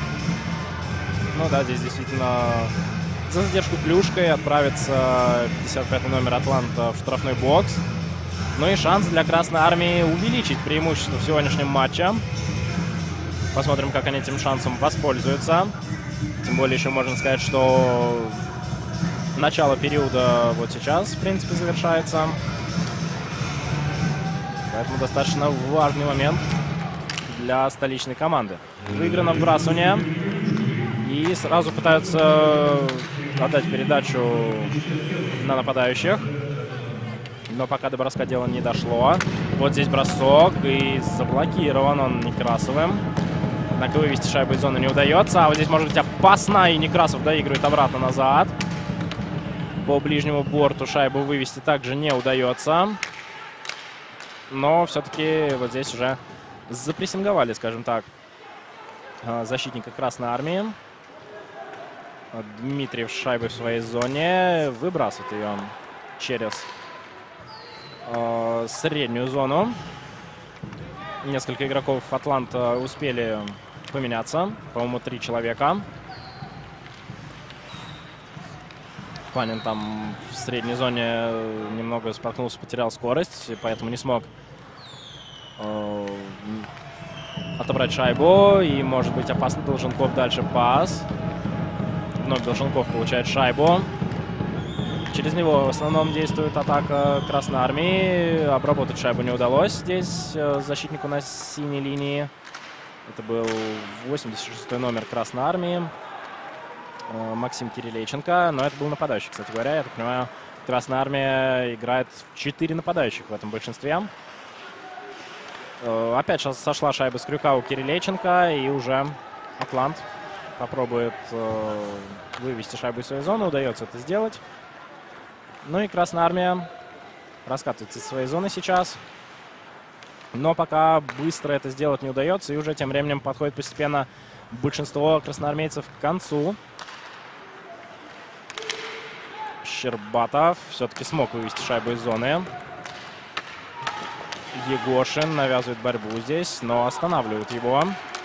Ну да, здесь действительно за задержку клюшкой отправится пятьдесят пятый номер Атланта в штрафной бокс. Ну и шанс для Красной Армии увеличить преимущество в сегодняшнем матче. Посмотрим, как они этим шансом воспользуются. Тем более еще можно сказать, что начало периода вот сейчас, в принципе, завершается. Поэтому достаточно важный момент для столичной команды. Выиграно вбрасывание. И сразу пытаются отдать передачу на нападающих. Но пока до броска дело не дошло. Вот здесь бросок. И заблокирован он Некрасовым. Однако вывести шайбу из зоны не удается. А вот здесь может быть опасно. И Некрасов доигрывает обратно назад. По ближнему борту шайбу вывести также не удается. Но все-таки вот здесь уже запрессинговали, скажем так, защитника Красной Армии. Дмитриев с шайбой в своей зоне. Выбрасывает ее через э, среднюю зону. Несколько игроков Атланта успели поменяться. По-моему, три человека. Панин там в средней зоне немного споткнулся, потерял скорость, поэтому не смог э, отобрать шайбу. И может быть опасно. Долженков дальше пас. Вновь Долженков получает шайбу. Через него в основном действует атака Красной Армии. Обработать шайбу не удалось здесь защитнику на синей линии. Это был восемьдесят шестой номер Красной Армии. Максим Кирилейченко. Но это был нападающий, кстати говоря. Я так понимаю, Красная Армия играет в четыре нападающих в этом большинстве. Опять сошла шайба с крюка у Кирилейченко. И уже Атлант попробует э, вывести шайбу из своей зоны. Удается это сделать. Ну и Красная Армия раскатывается из своей зоны сейчас. Но пока быстро это сделать не удается. И уже тем временем подходит постепенно большинство красноармейцев к концу. Щербатов все-таки смог вывести шайбу из зоны. Егошин навязывает борьбу здесь, но останавливает его.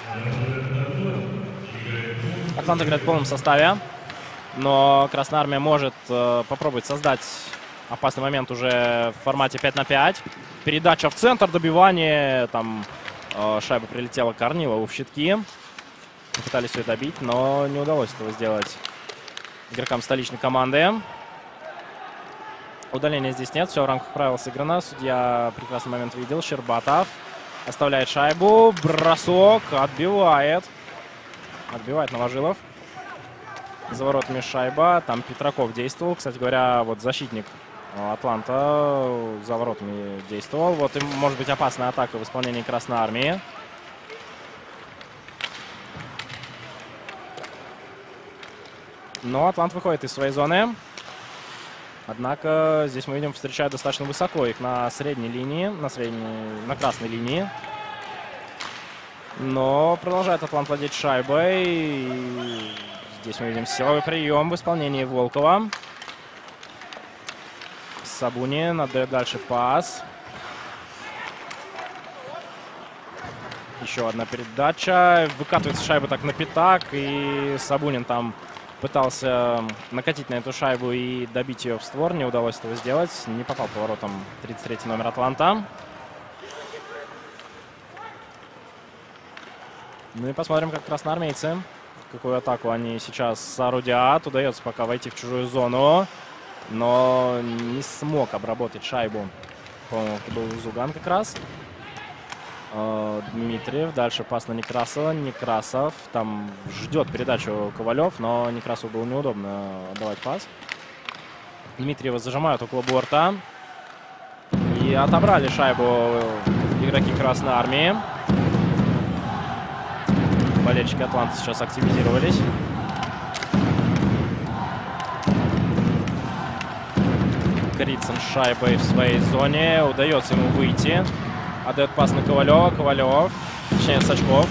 Атлант играет в полном составе, но Красная Армия может э, попробовать создать опасный момент уже в формате пять на пять. Передача в центр, добивание. Там э, шайба прилетела Корнилову в щитки. Пытались все это бить, но не удалось этого сделать игрокам столичной команды. Удаления здесь нет, все в рамках правил сыграно. Судья прекрасный момент видел. Щербатов оставляет шайбу. Бросок, отбивает. Отбивает Новожилов. За воротами шайба. Там Петраков действовал. Кстати говоря, вот защитник Атланта за воротами действовал. Вот и может быть опасная атака в исполнении Красной Армии. Но Атлант выходит из своей зоны. Однако здесь мы видим, встречают достаточно высоко их на средней линии, на средней, на красной линии. Но продолжает Атлант владеть шайбой. И здесь мы видим силовой прием в исполнении Волкова. Сабунин отдает дальше пас. Еще одна передача. Выкатывается шайба так на пятак. И Сабунин там пытался накатить на эту шайбу и добить ее в створ. Не удалось этого сделать. Не попал по воротам тридцать третий номер Атланта. Ну и посмотрим, как красноармейцы, какую атаку они сейчас соорудят. Удается пока войти в чужую зону, но не смог обработать шайбу. По-моему, это был Зуган как раз. Дмитриев. Дальше пас на Некрасова. Некрасов там ждет передачу Ковалев, но Некрасову было неудобно отдавать пас. Дмитриева зажимают около борта. И отобрали шайбу игроки Красной Армии. Болельщики Атланта сейчас активизировались. Крицын с шайбой в своей зоне. Удается ему выйти. Отдает пас на Ковалева. Ковалев, точнее Сачков.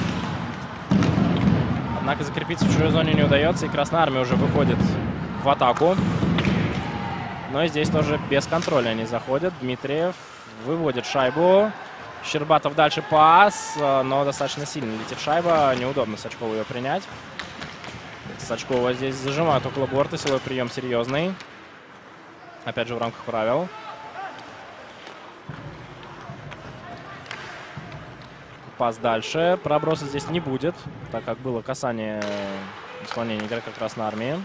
Однако закрепиться в чужой зоне не удается. И Красная Армия уже выходит в атаку. Но и здесь тоже без контроля они заходят. Дмитриев выводит шайбу. Щербатов дальше пас. Но достаточно сильно летит шайба. Неудобно Сачкову ее принять. Сачкова здесь зажимают около борта. Силовой прием серьезный. Опять же в рамках правил. Пас дальше. Проброса здесь не будет, так как было касание исполнения игрока Красной Армии.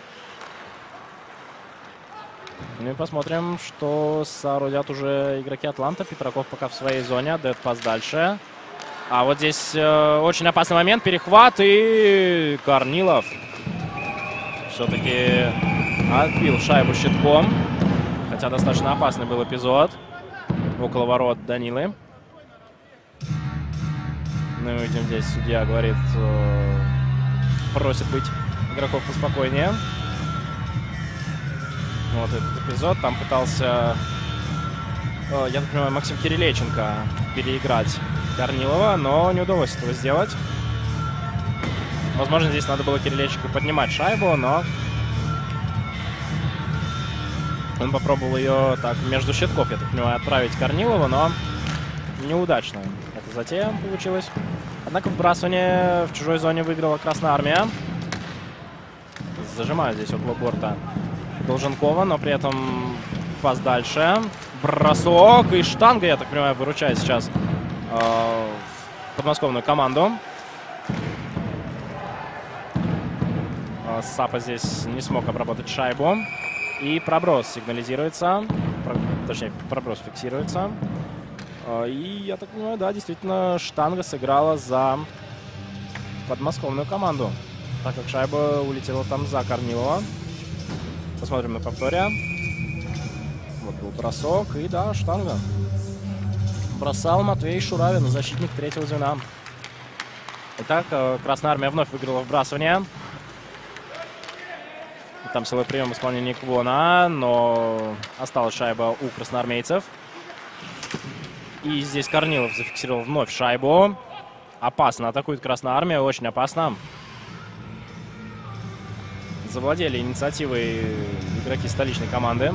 Ну и посмотрим, что соорудят уже игроки Атланта. Петраков пока в своей зоне. Отдает пас дальше. А вот здесь э, очень опасный момент. Перехват, и Корнилов все-таки отбил шайбу щитком. Хотя достаточно опасный был эпизод около ворот Данилы. Ну и видим, здесь судья говорит, э, просит быть игроков поспокойнее. Вот этот эпизод. Там пытался, э, я так понимаю, Максим Кирилейченко переиграть Корнилова, но не удалось этого сделать. Возможно, здесь надо было Кирилейченко поднимать шайбу, но он попробовал ее так между щитков, я так понимаю, отправить Корнилова, но неудачно эта затея получилась. Однако вбрасывание в чужой зоне выиграла Красная Армия. Зажимают здесь около борта Долженкова, но при этом пас дальше. Бросок и штанга, я так понимаю, выручает сейчас э, подмосковную команду. Э, Сапа здесь не смог обработать шайбу. И проброс сигнализируется. Про, точнее, проброс фиксируется. Э, и, я так понимаю, да, действительно, штанга сыграла за подмосковную команду, так как шайба улетела там за Корнилова. Посмотрим на повторе. Вот был бросок. И да, штанга. Бросал Матвей Шуравин, защитник третьего звена. Итак, Красная Армия вновь выиграла вбрасывание. Там силовой прием в исполнении Квона, но осталась шайба у красноармейцев. И здесь Корнилов зафиксировал вновь шайбу. Опасно атакует Красная Армия, очень опасно. Завладели инициативой игроки столичной команды.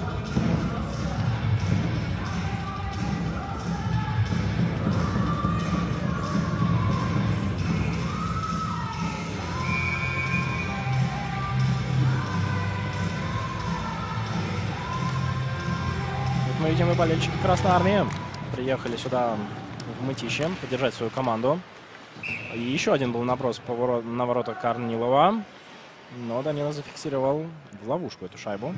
Вот мы видим, и болельщики Красной Армии приехали сюда в Мытище поддержать свою команду. И еще один был наброс на ворота Корнилова. Но Данила зафиксировал в ловушку эту шайбу.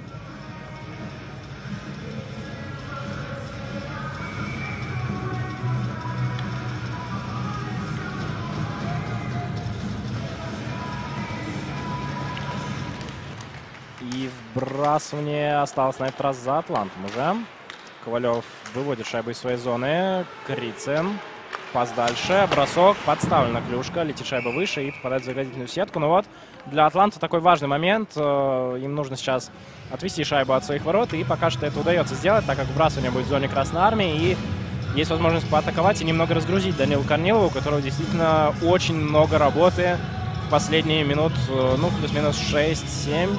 И вбрасывание осталось на этот раз за Атлантом уже. Ковалев выводит шайбу из своей зоны. Крицын. Пас дальше. Бросок. Подставлена клюшка. Летит шайба выше и попадает в заградительную сетку. Ну вот, для Атланта такой важный момент. Им нужно сейчас отвести шайбу от своих ворот. И пока что это удается сделать, так как вбрасывание будет в зоне Красной Армии. И есть возможность поатаковать и немного разгрузить Данилу Корнилову, у которого действительно очень много работы в последние минут, ну, плюс-минус шесть-семь.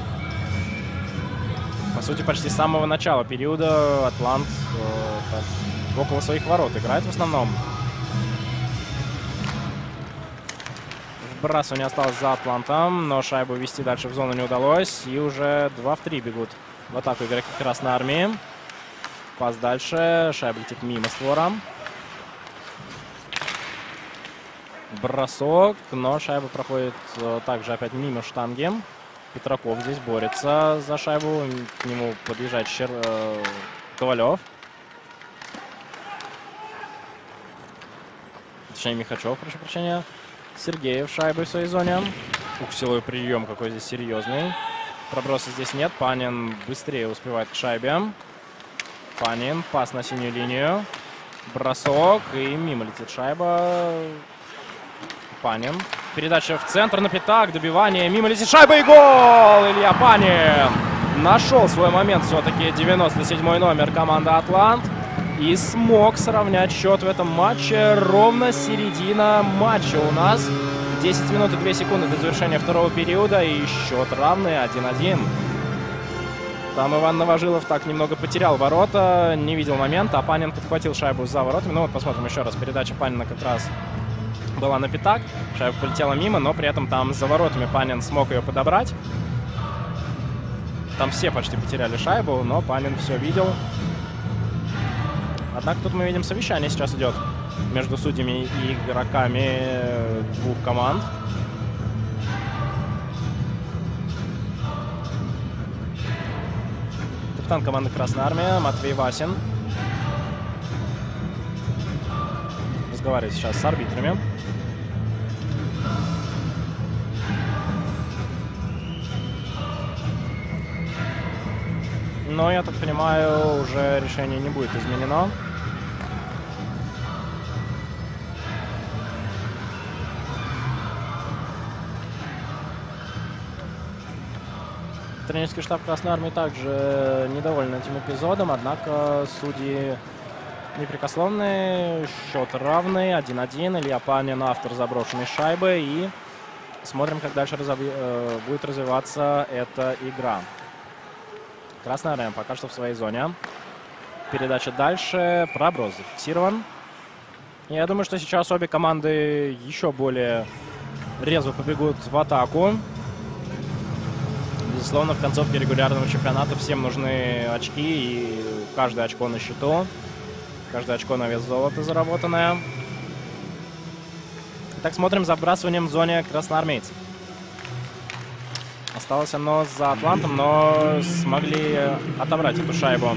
По сути, почти с самого начала периода Атлант э, так, около своих ворот играет в основном. Вбрасывание осталось за Атлантом, но шайбу вести дальше в зону не удалось. И уже два в три бегут в атаку игроки Красной Армии. Пас дальше, шайба летит мимо створа. Бросок, но шайба проходит э, также опять мимо штанги. Петраков здесь борется за шайбу. К нему подъезжает Щер... э, Ковалев. Точнее, Михачев, прошу прощения. Сергеев шайбой в своей зоне. Ух, силовой прием какой здесь серьезный. Проброса здесь нет. Панин быстрее успевает к шайбе. Панин, пас на синюю линию. Бросок, и мимо летит шайба. Панин. Передача в центр на пятак, добивание, мимо летит шайба и гол! Илья Панин нашел свой момент все-таки, девяносто седьмой номер команды «Атлант». И смог сравнять счет в этом матче. Ровно середина матча у нас. десять минут и две секунды до завершения второго периода. И счет равный один один. Там Иван Новожилов так немного потерял ворота, не видел момента. А Панин подхватил шайбу за воротами. Ну вот посмотрим еще раз. Передача Панина как раз была на пятак. Шайба полетела мимо, но при этом там за воротами Панин смог ее подобрать. Там все почти потеряли шайбу, но Панин все видел. Однако тут мы видим, совещание сейчас идет между судьями и игроками двух команд. Капитан команды «Красная Армия» Матвей Васин разговаривать сейчас с арбитрами. Но, я так понимаю, уже решение не будет изменено. Тренерский штаб Красной Армии также недоволен этим эпизодом, однако судьи непрекословные, счет равный, один-один. Илья Панин, автор заброшенной шайбы. И смотрим, как дальше разов... будет развиваться эта игра. Красная Армия пока что в своей зоне. Передача дальше. Проброс зафиксирован. Я думаю, что сейчас обе команды еще более резво побегут в атаку. Безусловно, в концовке регулярного чемпионата всем нужны очки, и каждое очко на счету. Каждое очко на вес золота заработанное. Итак, смотрим за вбрасыванием в зоне красноармейцев. Осталось оно за Атлантом, но смогли отобрать эту шайбу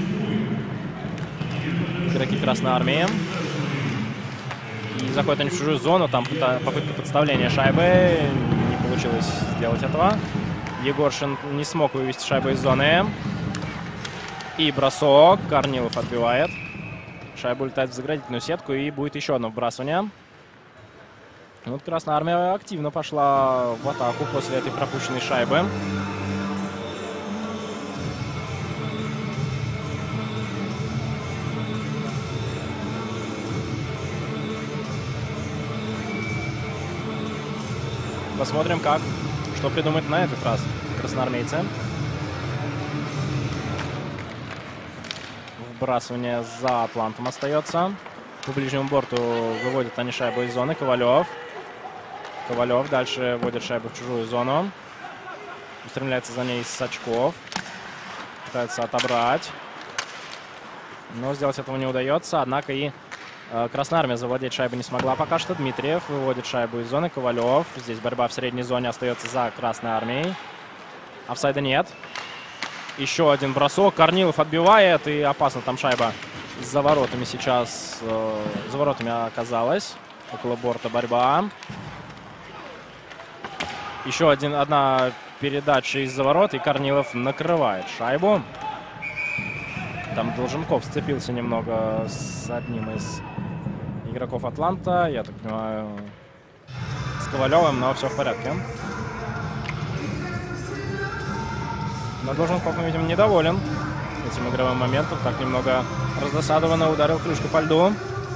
игроки Красной Армии. И заходят они в чужую зону, там попытка подставления шайбы. Не получилось сделать этого. Егоршин не смог вывести шайбу из зоны. И бросок. Корнилов отбивает. Шайба улетает в заградительную сетку, и будет еще одно вбрасывание. Вот Красная Армия активно пошла в атаку после этой пропущенной шайбы. Посмотрим, как, что придумают на этот раз красноармейцы. Вбрасывание за Атлантом остается. По ближнему борту выводят они шайбу из зоны. Ковалев. Ковалев дальше вводит шайбу в чужую зону. Устремляется за ней с очков. Пытается отобрать. Но сделать этого не удается. Однако и э, Красная Армия завладеть шайбой не смогла пока что. Дмитриев выводит шайбу из зоны. Ковалев. Здесь борьба в средней зоне остается за Красной Армией. Офсайда нет. Еще один бросок. Корнилов отбивает. И опасно там шайба за воротами сейчас. Э, за воротами оказалась. Около борта борьба. Еще один, одна передача из-за ворот. И Корнилов накрывает шайбу. Там Долженков сцепился немного с одним из игроков Атланта. Я так понимаю, с Ковалевым, но все в порядке. Но Долженков, мы видим, недоволен этим игровым моментом. Так немного раздосадованно ударил клюшкой по льду.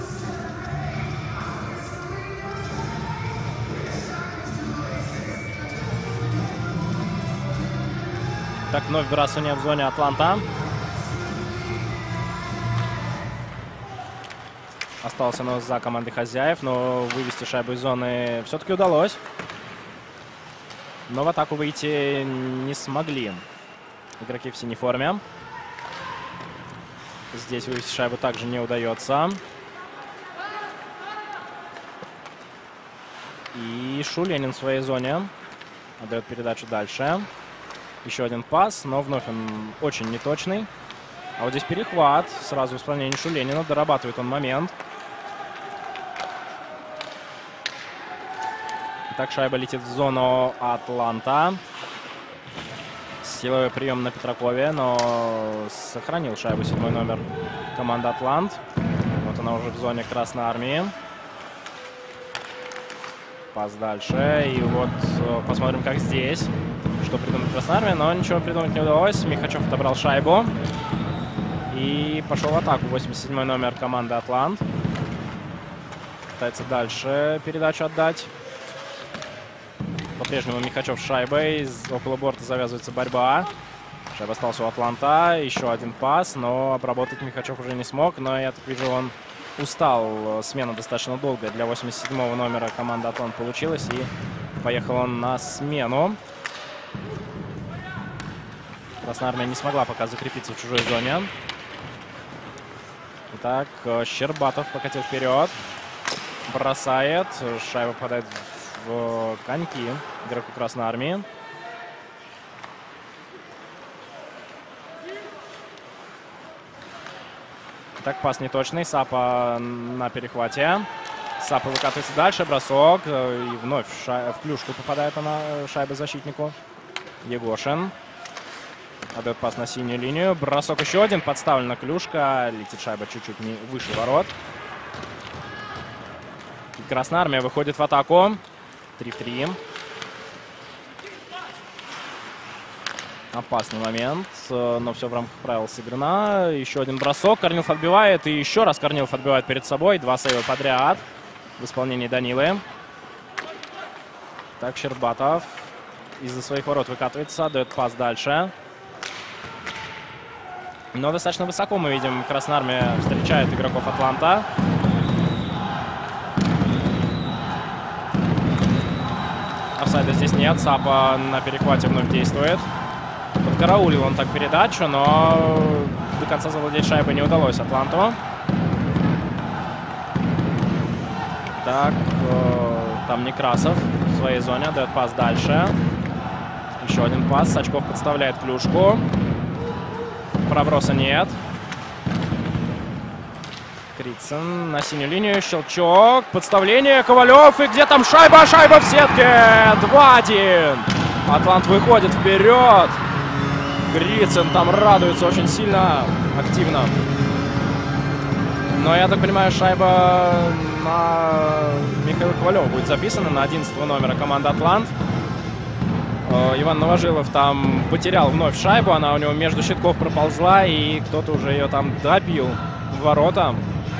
Так, вновь вбрасывание в зоне Атланта. Остался оно за командой хозяев, но вывести шайбу из зоны все-таки удалось. Но в атаку выйти не смогли игроки в синей форме. Здесь вывести шайбу также не удается. И Шуленин в своей зоне отдает передачу дальше. Еще один пас, но вновь он очень неточный. А вот здесь перехват. Сразу в исполнении Шуленина. Дорабатывает он момент. Итак, шайба летит в зону Атланта. Силовой прием на Петракове, но сохранил шайбу седьмой номер команды Атлант. Вот она уже в зоне Красной Армии. Пас дальше. И вот посмотрим, как здесь. Что придумает Красная Армия, но ничего придумать не удалось. Михачев отобрал шайбу. И пошел в атаку восемьдесят седьмой номер команды Атлант. Пытается дальше передачу отдать. По-прежнему Михачев с шайбой. Около борта завязывается борьба. Шайба осталась у Атланта. Еще один пас, но обработать Михачев уже не смог. Но я так вижу, он устал. Смена достаточно долгая для восемьдесят седьмого номера команды Атлант получилась. И поехал он на смену. Красная Армия не смогла пока закрепиться в чужой зоне. Итак, Щербатов покатил вперед. Бросает. Шайба попадает в коньки игроку Красной Армии. Итак, пас неточный. Сапа на перехвате. Сапа выкатывается дальше, бросок. И вновь шай... в клюшку попадает она, шайба защитнику. Егошин. Отдает пас на синюю линию. Бросок еще один. Подставлена клюшка. Летит шайба чуть-чуть не выше ворот. И Красная Армия выходит в атаку. три в три. Опасный момент, но все в рамках правил сыграно. Еще один бросок. Корнилов отбивает. И еще раз Корнилов отбивает перед собой. Два сейва подряд в исполнении Данилы. Так, Щербатов из-за своих ворот выкатывается. Дает пас дальше. Но достаточно высоко мы видим, Красная Армия встречает игроков Атланта. Офсайда здесь нет. Сапа на перехвате вновь действует. Подкараулил он так передачу, но до конца завладеть шайбой не удалось Атланту. Так, э, там Некрасов в своей зоне. Дает пас дальше. Еще один пас. Сачков подставляет клюшку. Проброса нет. Крицын на синюю линию. Щелчок. Подставление. Ковалев. И где там шайба? Шайба в сетке. два один. Атлант выходит вперед. Крицын там радуется очень сильно. Активно. Но я так понимаю, шайба на Михаила Ковалева будет записана. На одиннадцатого номера команды Атлант. Иван Новожилов там потерял вновь шайбу. Она у него между щитков проползла. И кто-то уже ее там добил в ворота.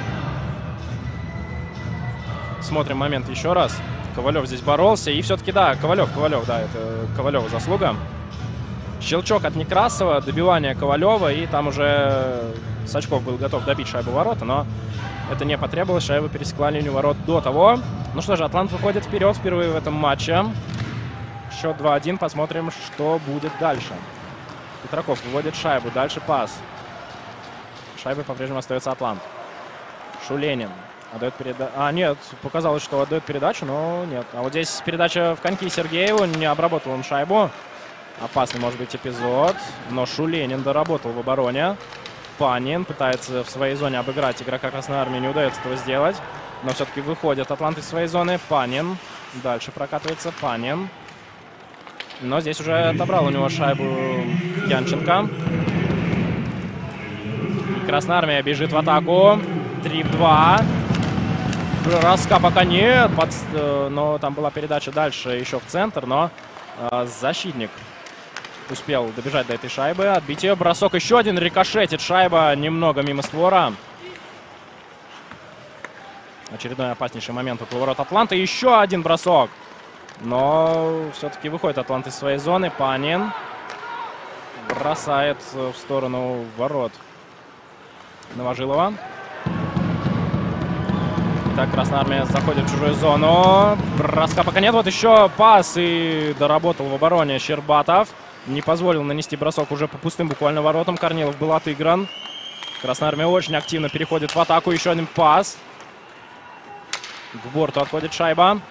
Смотрим момент еще раз. Ковалев здесь боролся. И все-таки, да, Ковалев, Ковалев, да, это Ковалева заслуга. Щелчок от Некрасова, добивание Ковалева. И там уже Сачков был готов добить шайбу в ворота. Но это не потребовалось. Шайба пересекла линию ворот до того. Ну что же, Атлант выходит вперед впервые в этом матче. Счет два один. Посмотрим, что будет дальше. Петраков выводит шайбу. Дальше пас. Шайбой по-прежнему остается Атлант. Шуленин отдает передачу. А, нет, показалось, что отдает передачу, но нет. А вот здесь передача в коньки Сергееву. Не обработал он шайбу. Опасный может быть эпизод. Но Шуленин доработал в обороне. Панин пытается в своей зоне обыграть игрока Красной Армии. Не удается этого сделать. Но все-таки выходит Атлант из своей зоны. Панин. Дальше прокатывается Панин. Но здесь уже отобрал у него шайбу Янченко. И Красная Армия бежит в атаку. три в два. Броска пока нет. Под... Но там была передача дальше еще в центр. Но э, защитник успел добежать до этой шайбы. Отбить ее. Бросок еще один. Рикошетит шайба немного мимо створа. Очередной опаснейший момент около ворот Атланта. Еще один бросок. Но все-таки выходит Атлант из своей зоны. Панин бросает в сторону ворот Новожилова. Итак, Красная Армия заходит в чужую зону. Броска пока нет. Вот еще пас. И доработал в обороне Щербатов. Не позволил нанести бросок уже по пустым буквально воротам. Корнилов был отыгран. Красная Армия очень активно переходит в атаку. Еще один пас. К борту отходит шайба.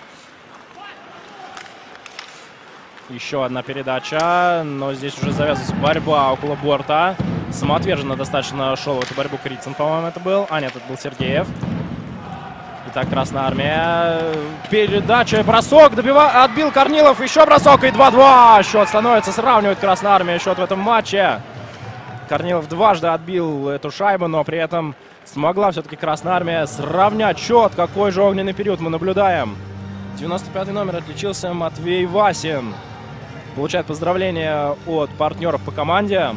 Еще одна передача, но здесь уже завязывается борьба около борта. Самоотверженно достаточно шел в эту борьбу Крицын, по-моему, это был. А, нет, это был Сергеев. Итак, Красная Армия. Передача, бросок, добива... отбил Корнилов. Еще бросок и два два. Счет становится, сравнивает Красная Армия счет в этом матче. Корнилов дважды отбил эту шайбу, но при этом смогла все-таки Красная Армия сравнять счет. Какой же огненный период мы наблюдаем. девяносто пятый номер отличился Матвей Васин. Получает поздравления от партнеров по команде.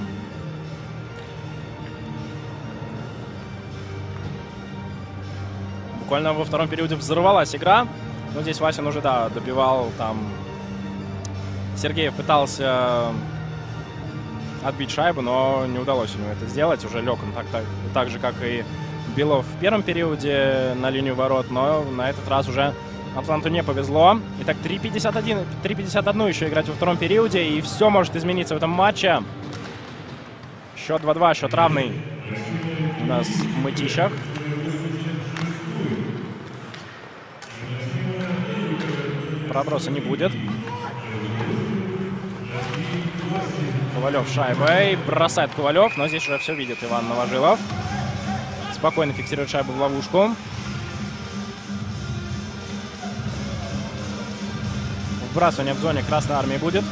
Буквально во втором периоде взорвалась игра. Но здесь Васин уже, да, добивал там. Сергеев пытался отбить шайбу, но не удалось у него это сделать. Уже лег он так, так, так же, как и Белов в первом периоде на линию ворот. Но на этот раз уже Атланту не повезло. Итак, три пятьдесят один, три пятьдесят один еще играть во втором периоде. И все может измениться в этом матче. Счет два два, счет равный у нас в Мытищах. Проброса не будет. Ковалев шайбой. Бросает Ковалев, но здесь уже все видит Иван Новожилов. Спокойно фиксирует шайбу в ловушку. вбрасывание в зоне Красной Армии будет.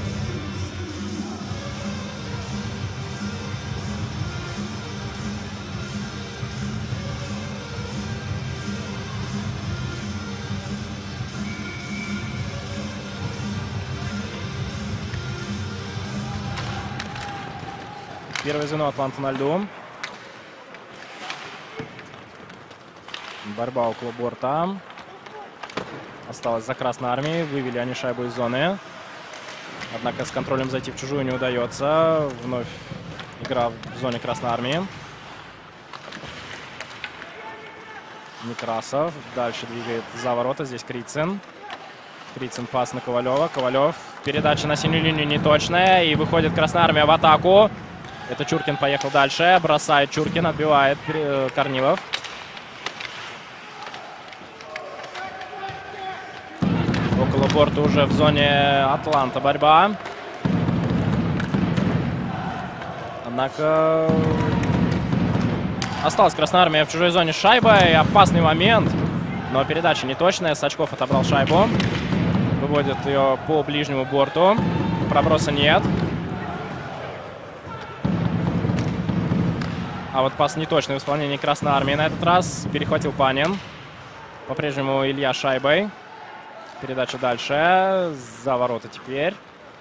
Первое звено Атланта на льду. Борьба около борта. Осталось за Красной Армией. Вывели они шайбу из зоны. Однако с контролем зайти в чужую не удается. Вновь игра в зоне Красной Армии. Некрасов. Дальше двигает за ворота. Здесь Крицын. Крицын пас на Ковалева. Ковалев. Передача на синюю линию неточная. И выходит Красная Армия в атаку. Это Чуркин поехал дальше. Бросает Чуркин. Отбивает Корнилов. Около борта уже в зоне Атланта борьба. Однако осталась Красная Армия в чужой зоне с шайбой. Опасный момент. Но передача неточная. Сачков отобрал шайбу. Выводит ее по ближнему борту. Проброса нет. А вот пас неточный в исполнении Красной Армии на этот раз. Перехватил Панин. По-прежнему Илья шайбой. Передача дальше. За ворота теперь.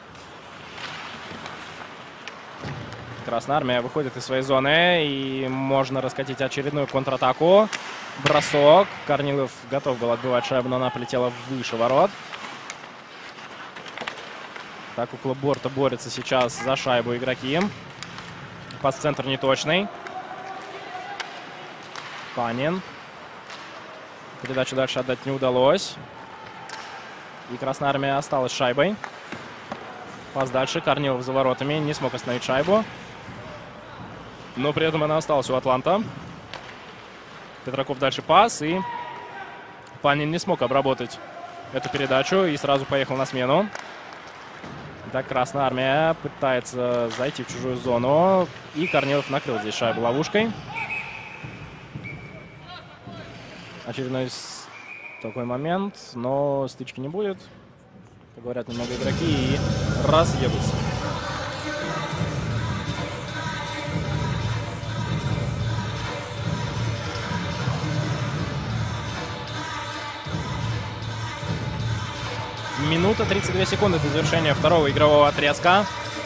Красная Армия выходит из своей зоны. И можно раскатить очередную контратаку. Бросок. Корнилов готов был отбивать шайбу, но она полетела выше ворот. Так, около борта борются сейчас за шайбу игроки. Пас-центр неточный. Панин. Передачу дальше отдать не удалось. И Красная Армия осталась шайбой. Пас дальше. Корнилов за воротами. Не смог остановить шайбу. Но при этом она осталась у Атланта. Петраков дальше пас. И Панин не смог обработать эту передачу. И сразу поехал на смену. Так, Красная Армия пытается зайти в чужую зону. И Корнилов накрыл здесь шайбу ловушкой. Очередной такой момент, но стычки не будет. Поговорят немного игроки и разъедутся. Минута тридцать две секунды до завершения второго игрового отрезка.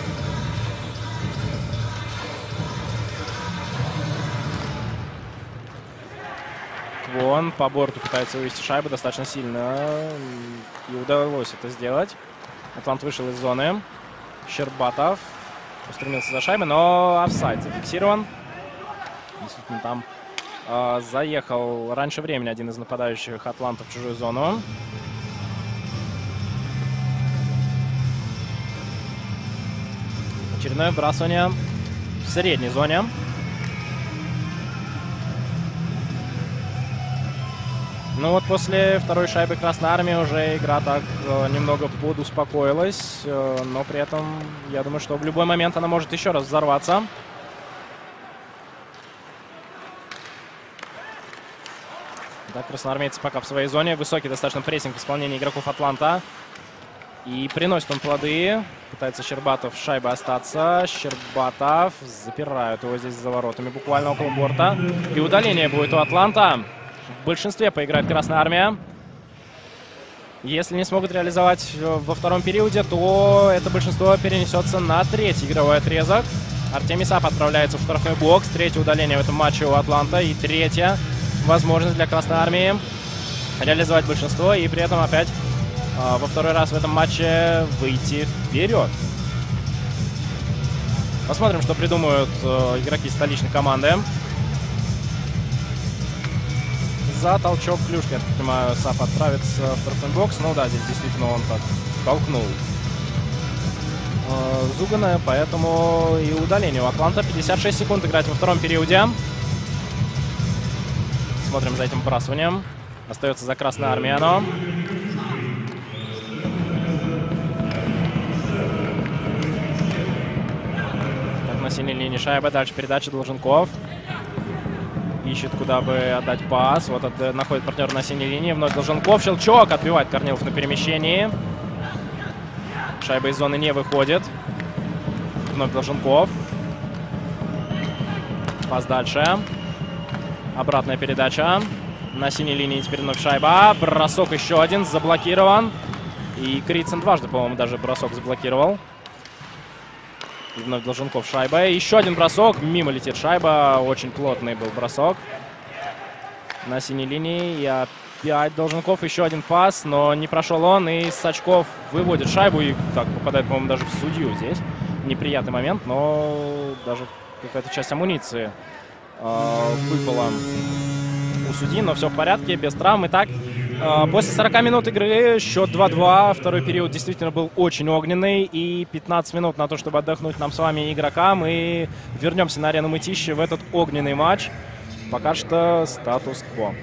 Вон по борту пытается вывести шайбу достаточно сильно. И удалось это сделать. Атлант вышел из зоны. Щербатов устремился за шайбой, но офсайд зафиксирован. Действительно, там э, заехал раньше времени один из нападающих Атланта в чужую зону. Очередное вбрасывание в средней зоне. Ну вот после второй шайбы Красной Армии уже игра так э, немного подуспокоилась. Э, но при этом я думаю, что в любой момент она может еще раз взорваться. Так, красноармейцы пока в своей зоне. Высокий достаточно прессинг в исполнении игроков Атланта. И приносит он плоды. Пытается Щербатов шайбой остаться. Щербатов запирают его здесь за воротами, буквально около борта. И удаление будет у Атланта. В большинстве поиграет Красная Армия. Если не смогут реализовать во втором периоде, то это большинство перенесется на третий игровой отрезок. Артемий Сап отправляется в штрафной бокс. Третье удаление в этом матче у Атланта. И третья возможность для Красной Армии реализовать большинство. И при этом опять э, во второй раз в этом матче выйти вперед. Посмотрим, что придумают э, игроки столичной команды. За толчок клюшки, я так понимаю, Сап отправится в штрафной бокс. Ну да, здесь действительно он так толкнул э, Зугана, поэтому и удаление у Атланта. пятьдесят шесть секунд играть во втором периоде. Смотрим за этим вбрасыванием. Остается за Красной Армией оно. Так, на синей линии шайба. Дальше передача Долженков. Ищет, куда бы отдать пас. Вот от, находит партнер на синей линии. Вновь Долженков. Щелчок. Отбивает Корнилов на перемещении. Шайба из зоны не выходит. Вновь Долженков. Пас дальше. Обратная передача. На синей линии теперь вновь шайба. Бросок еще один. Заблокирован. И Крицын дважды, по-моему, даже бросок заблокировал. И вновь Долженков шайба. Еще один бросок. Мимо летит шайба. Очень плотный был бросок. На синей линии. И опять Долженков. Еще один пас. Но не прошел он. И Сачков выводит шайбу. И так попадает, по-моему, даже в судью здесь. Неприятный момент. Но даже какая-то часть амуниции э, выпала у судьи. Но все в порядке. Без травм. Итак, э, после сорока минут игры счет два-два. Второй период действительно был очень огненный. И пятнадцать минут на то, чтобы отдохнуть нам с вами игрокам. И вернемся на арену Мытищи в этот огненный матч. Пока что статус-кво.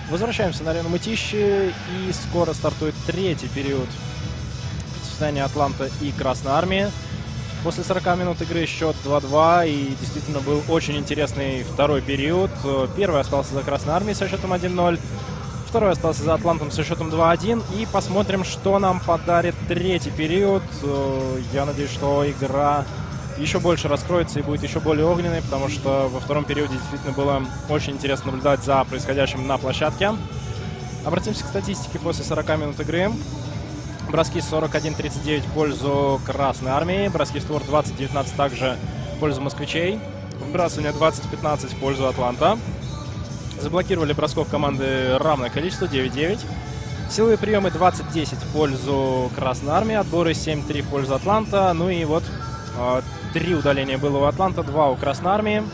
Возвращаемся на арену Мытищи, и скоро стартует третий период состязания Атланта и Красной Армии. После сорока минут игры счет два-два, и действительно был очень интересный второй период. Первый остался за Красной Армией со счетом один-ноль, второй остался за Атлантом со счетом два-один. И посмотрим, что нам подарит третий период. Я надеюсь, что игра еще больше раскроется и будет еще более огненной, потому что во втором периоде действительно было очень интересно наблюдать за происходящим на площадке. Обратимся к статистике после сорока минут игры. Броски сорок один тридцать девять в пользу Красной Армии, броски в створ двадцать девятнадцать также в пользу москвичей, вбрасывание двадцать пятнадцать в пользу Атланта. Заблокировали бросков команды равное количество, девять-девять. Силовые приемы двадцать десять в пользу Красной Армии, отборы семь-три в пользу Атланта. Ну и вот три удаления было у Атланта, два у Красной Армии.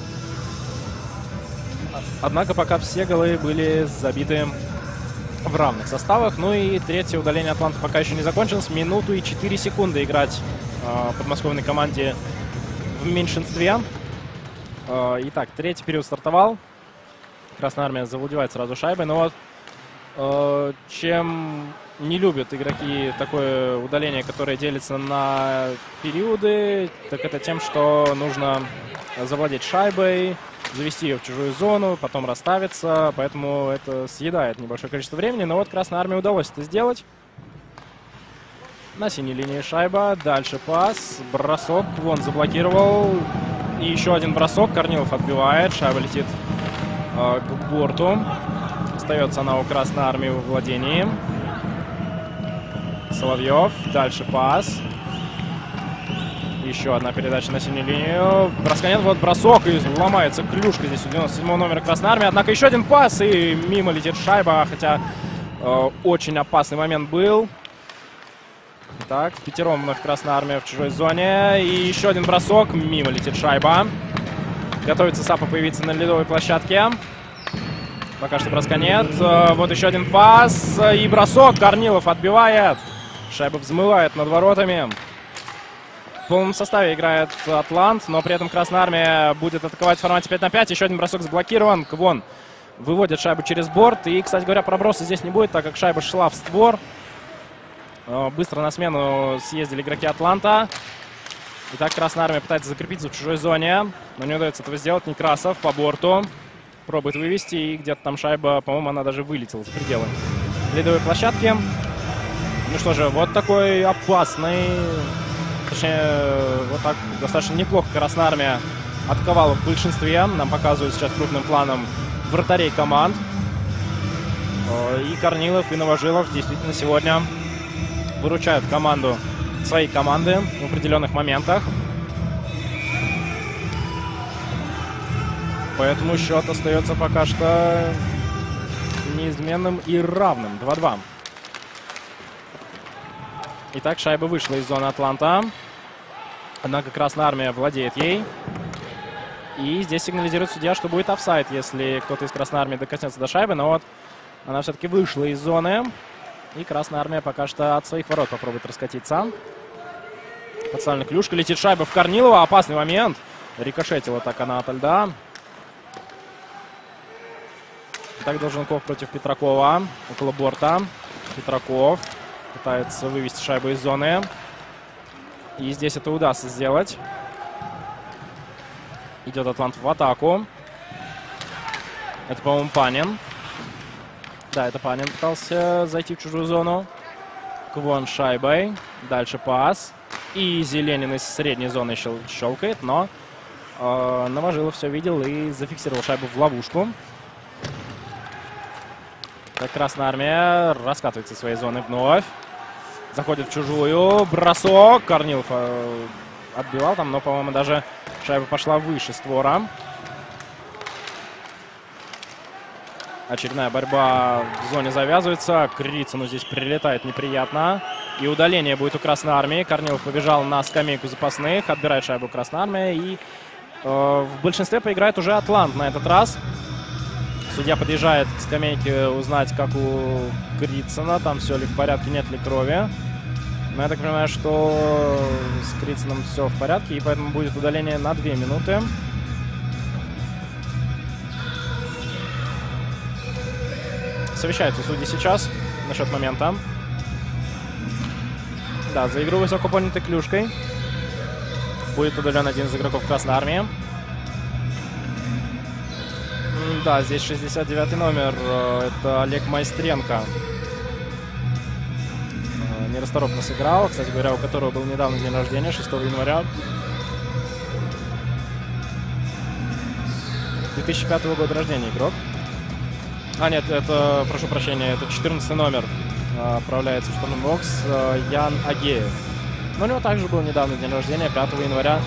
Однако пока все голы были забиты в равных составах. Ну и третье удаление Атланта пока еще не закончилось. Минуту и четыре секунды играть э, подмосковной команде в меньшинстве. Э, итак, третий период стартовал. Красная Армия завладевает сразу шайбой. Но вот э, чем не любят игроки такое удаление, которое делится на периоды, так это тем, что нужно завладеть шайбой, завести ее в чужую зону, потом расставиться, поэтому это съедает небольшое количество времени. Но вот Красной Армии удалось это сделать. На синей линии шайба, дальше пас, бросок, вон заблокировал, и еще один бросок, Корнилов отбивает, шайба летит э, к борту, остается она у Красной Армии в владении. Соловьев, дальше пас. Еще одна передача на синюю линию. Броска нет, вот бросок, и ломается клюшка здесь у девяносто седьмого номера Красной Армии. Однако еще один пас, и мимо летит шайба, хотя э, очень опасный момент был. Так, в пятером вновь Красная Армия в чужой зоне. И еще один бросок, мимо летит шайба. Готовится Сапа появиться на ледовой площадке. Пока что броска нет. Э, вот еще один пас, и бросок, Корнилов отбивает. Шайба взмывает над воротами. В полном составе играет Атлант, но при этом Красная Армия будет атаковать в формате пять на пять. Еще один бросок заблокирован. Квон выводит шайбу через борт. И, кстати говоря, проброса здесь не будет, так как шайба шла в створ. Быстро на смену съездили игроки Атланта. Итак, Красная Армия пытается закрепиться в чужой зоне, но не удается этого сделать. Некрасов по борту пробует вывести, и где-то там шайба, по-моему, она даже вылетела за пределы ледовой площадки. Ну что же, вот такой опасный, точнее, вот так достаточно неплохо Красная Армия атаковала в большинстве. Нам показывают сейчас крупным планом вратарей команд. И Корнилов, и Новожилов действительно сегодня выручают команду, своей команды в определенных моментах. Поэтому счет остается пока что неизменным и равным. два-два. Итак, шайба вышла из зоны Атланта. Однако Красная Армия владеет ей. И здесь сигнализирует судья, что будет офсайд, если кто-то из Красной Армии докоснется до шайбы. Но вот она все-таки вышла из зоны. И Красная Армия пока что от своих ворот попробует раскатиться. Подставлена клюшка. Летит шайба в Корнилова. Опасный момент. Рикошетила так она ото льда. Итак, Долженков против Петракова. Около борта. Петраков пытается вывести шайбу из зоны. И здесь это удастся сделать. Идет Атлант в атаку. Это, по-моему, Панин. Да, это Панин пытался зайти в чужую зону. Квон шайбой. Дальше пас. И Зеленин из средней зоны щел щелкает, но э, Новожилов все видел и зафиксировал шайбу в ловушку. Так, Красная Армия раскатывается из своей зоны вновь. Заходит в чужую. Бросок. Корнилов э, отбивал там, но, по-моему, даже шайба пошла выше створа. Очередная борьба в зоне завязывается. Крицыну здесь прилетает неприятно. И удаление будет у Красной Армии. Корнилов побежал на скамейку запасных. Отбирает шайбу Красной Армии. И э, в большинстве поиграет уже Атлант на этот раз. Судья подъезжает к скамейке узнать, как у Крицына. Там все ли в порядке, нет ли крови. Но я так понимаю, что с Крицыном все в порядке. И поэтому будет удаление на две минуты. совещаются судьи сейчас насчет момента. Да, за игру высоко поднятой клюшкой будет удален один из игроков Красной Армии. Да, здесь шестьдесят девятый номер. Это Олег Майстренко. Нерасторопно сыграл. Кстати говоря, у которого был недавно день рождения, шестого января. две тысячи пятого года рождения игрок. А, нет, это, прошу прощения, это четырнадцатый номер. Отправляется в штурмный бокс Ян Агеев. Но у него также был недавно день рождения, пятого января.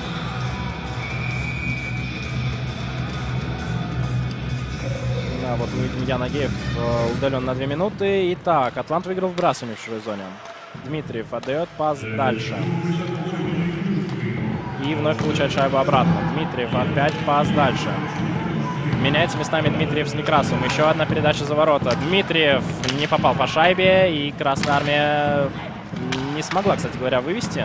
Да, вот мы видим, Ян Агеев удален на две минуты. Итак, Атлант выиграл вбрасывание в чужой зоне. Дмитриев отдает пас дальше. И вновь получает шайбу обратно. Дмитриев опять пас дальше. Меняется местами Дмитриев с Некрасовым. Еще одна передача за ворота. Дмитриев не попал по шайбе. И Красная Армия не смогла, кстати говоря, вывести.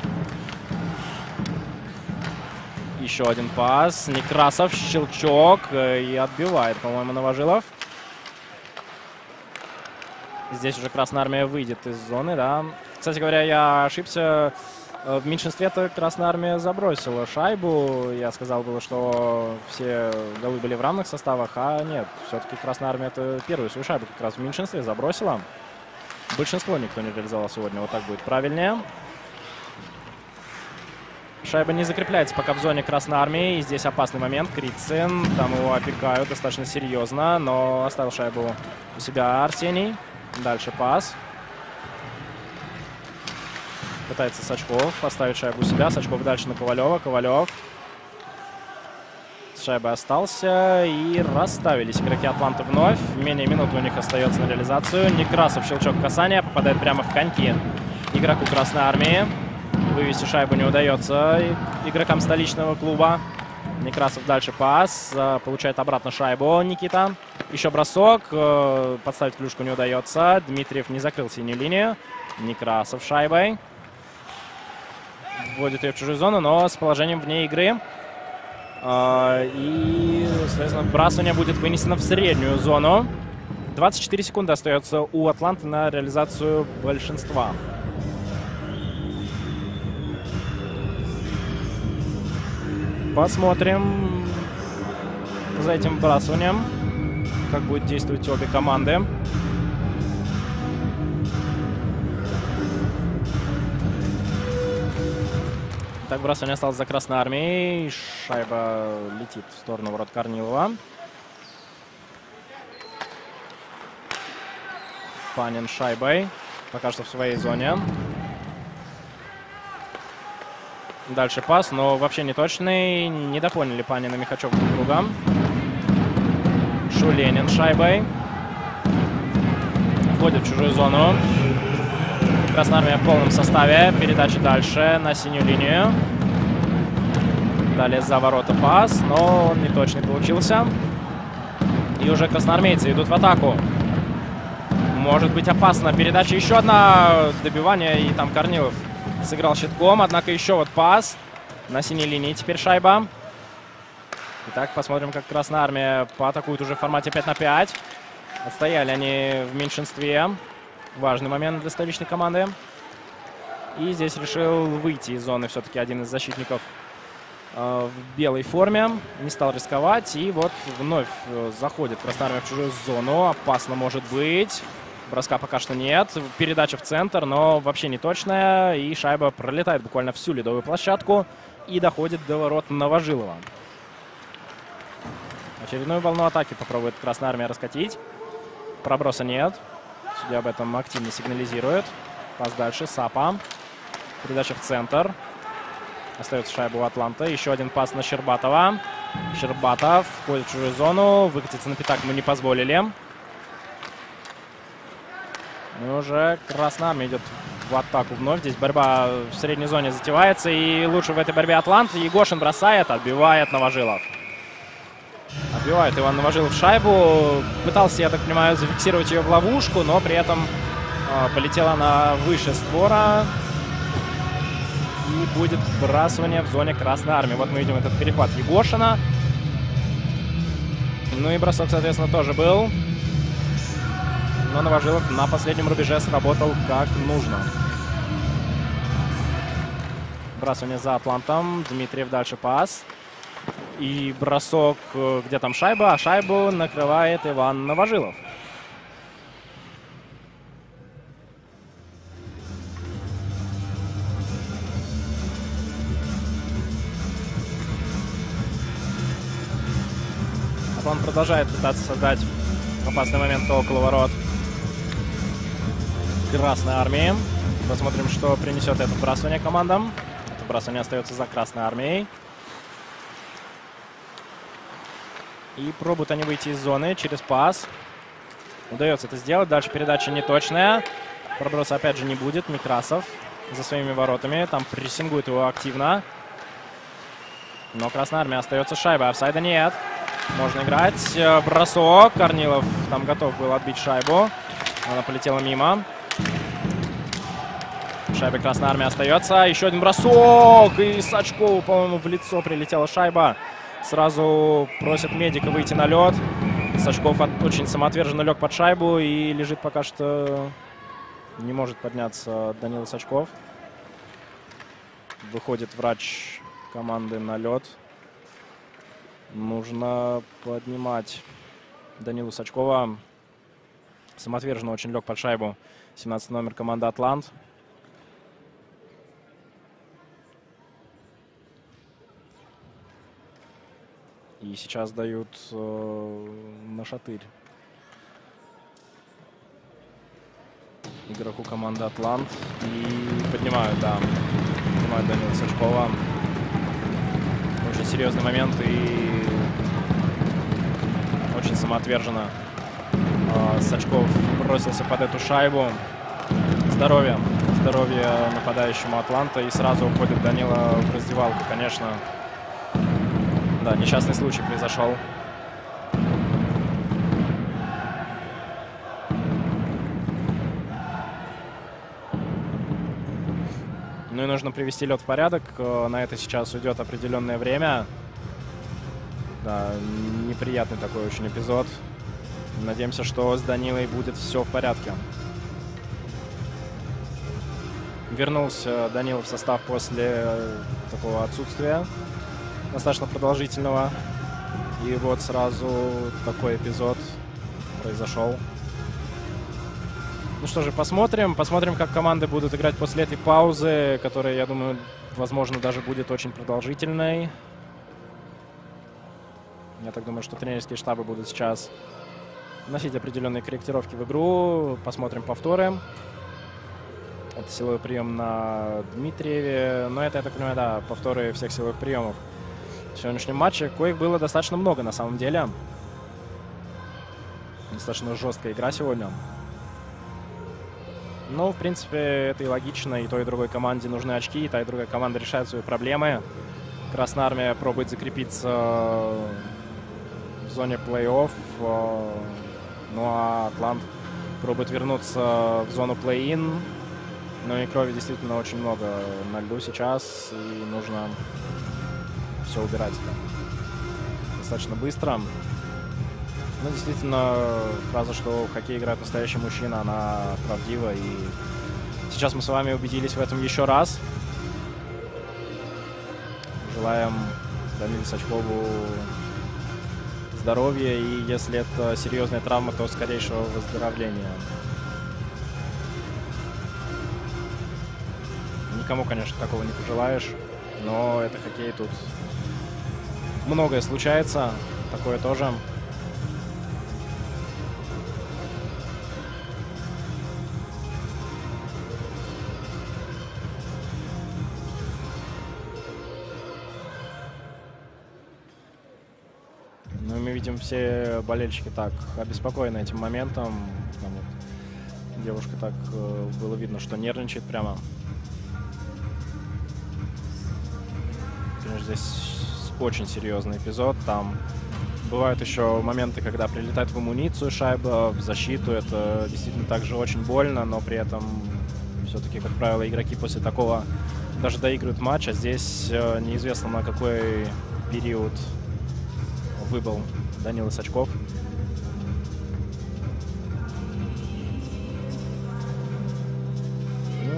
Еще один пас. Некрасов, щелчок. И отбивает, по-моему, Новожилов. Здесь уже Красная Армия выйдет из зоны, да. Кстати говоря, я ошибся. В меньшинстве-то Красная Армия забросила шайбу. Я сказал было, что все голы были в равных составах, а нет. Все-таки Красная Армия это первую свою шайбу как раз в меньшинстве забросила. Большинство никто не реализовал сегодня. Вот так будет правильнее. Шайба не закрепляется пока в зоне Красной Армии. И здесь опасный момент. Крицын. Там его опекают достаточно серьезно. Но оставил шайбу у себя Арсений. Дальше пас. Пытается Сачков оставить шайбу у себя. Сачков дальше на Ковалева. Ковалев с шайбой остался. И расставились игроки Атланты вновь. Менее минуты у них остается на реализацию. Некрасов, щелчок касания. Попадает прямо в коньки игроку Красной Армии. Вывести шайбу не удается игрокам столичного клуба. Некрасов дальше пас. Получает обратно шайбу Никита. Еще бросок. Подставить клюшку не удается. Дмитриев не закрыл синюю линию. Некрасов шайбой. Вводит ее в чужую зону, но с положением вне игры. И, соответственно, вбрасывание будет вынесено в среднюю зону. двадцать четыре секунды остается у Атланты на реализацию большинства. Посмотрим за этим вбрасыванием, как будет действовать обе команды. Так, вбрасывание осталось за Красной Армией. Шайба летит в сторону ворот Корнилова. Панин шайбой. Пока что в своей зоне. Дальше пас, но вообще не точный. Не допоняли Панин и Михачев друг друга. Шуленин шайбой. Входит в чужую зону. Красная Армия в полном составе. Передача дальше на синюю линию. Далее за ворота пас, но он не точный получился. И уже красноармейцы идут в атаку. Может быть опасно. Передача еще одна. Добивание, и там Корнилов сыграл щитком. Однако еще вот пас на синей линии. Теперь шайба. Итак, посмотрим, как Красная Армия поатакует уже в формате пять на пять. Отстояли они в меньшинстве. Важный момент для столичной команды. И здесь решил выйти из зоны все-таки один из защитников э, в белой форме. Не стал рисковать. И вот вновь заходит Красная Армия в чужую зону. Опасно может быть. Броска пока что нет. Передача в центр, но вообще не точная. И шайба пролетает буквально всю ледовую площадку. И доходит до ворот Новожилова. Очередную волну атаки попробует Красная Армия раскатить. Проброса нет. Судья об этом активно сигнализирует. Пас дальше. Сапа. Передача в центр. Остается шайба у Атланта. Еще один пас на Щербатова. Щербатов входит в чужую зону. Выкатиться на пятак ему не позволили. И уже Красная Армия идет в атаку вновь. Здесь борьба в средней зоне затевается. И лучше в этой борьбе Атлант. Егошин бросает, отбивает Новожилов. Отбивает Иван Новожилов шайбу. Пытался, я так понимаю, зафиксировать ее в ловушку, но при этом э, полетела она выше створа. И будет вбрасывание в зоне Красной Армии. Вот мы видим этот перехват Егошина. Ну и бросок, соответственно, тоже был. Но Новожилов на последнем рубеже сработал как нужно. Бросание за Атлантом. Дмитриев дальше пас. И бросок, где там шайба, а шайбу накрывает Иван Новожилов. Он продолжает пытаться создать опасный момент около ворот Красной Армии. Посмотрим, что принесет это бросание командам. Это бросание остается за Красной Армией. И пробуют они выйти из зоны через пас. Удается это сделать. Дальше передача неточная. Проброса опять же не будет. Некрасов за своими воротами. Там прессингует его активно. Но Красная Армия остается шайбой. Офсайда нет. Можно играть. Бросок. Корнилов там готов был отбить шайбу. Она полетела мимо. Шайба Красной Армии остается. Еще один бросок. И Сачкову, по-моему, в лицо прилетела шайба. Сразу просят медика выйти на лед. Сачков очень самоотверженно лег под шайбу и лежит пока что. Не может подняться Данила Сачков. Выходит врач команды на лед. Нужно поднимать Данилу Сачкова. Самоотверженно очень лег под шайбу. семнадцатый номер команды «Атлант». И сейчас дают э, на шатырь игроку команды «Атлант». И поднимают, да, поднимают Данила Сачкова. Очень серьезный момент и очень самоотверженно э, Сачков бросился под эту шайбу. Здоровье. Здоровье нападающему «Атланта». И сразу уходит Данила в раздевалку, конечно. Да, несчастный случай произошел. Ну и нужно привести лед в порядок. На это сейчас уйдет определенное время. Да, неприятный такой очень эпизод. Надеемся, что с Данилой будет все в порядке. Вернулся Данила в состав после такого отсутствия достаточно продолжительного. И вот сразу такой эпизод произошел. Ну что же, посмотрим. Посмотрим, как команды будут играть после этой паузы, которая, я думаю, возможно, даже будет очень продолжительной. Я так думаю, что тренерские штабы будут сейчас вносить определенные корректировки в игру. Посмотрим повторы. Это силовой прием на Дмитриеве. Но это, я так понимаю, да, повторы всех силовых приемов в сегодняшнем матче. Коих было достаточно много на самом деле. Достаточно жесткая игра сегодня. Ну, в принципе, это и логично. И той, и другой команде нужны очки. И та, и другая команда решает свои проблемы. Красная Армия пробует закрепиться в зоне плей-офф. Ну, а Атлант пробует вернуться в зону плей-ин. Ну и крови действительно очень много на льду сейчас. И нужно все убирать достаточно быстро. Ну, действительно, фраза, что в хоккей играет настоящий мужчина, она правдива. И сейчас мы с вами убедились в этом еще раз. Желаем Даниле Сачкову здоровья. И если это серьезная травма, то скорейшего выздоровления. Никому, конечно, такого не пожелаешь. Но это хоккей, тут многое случается. Такое тоже. Ну, мы видим, все болельщики так обеспокоены этим моментом. Там вот девушка так было видно, что нервничает прямо. Конечно, здесь очень серьезный эпизод. Там бывают еще моменты, когда прилетает в амуницию шайба, в защиту. Это действительно также очень больно, но при этом все-таки, как правило, игроки после такого даже доигрывают матч. А здесь неизвестно, на какой период выбыл Данила Сачков.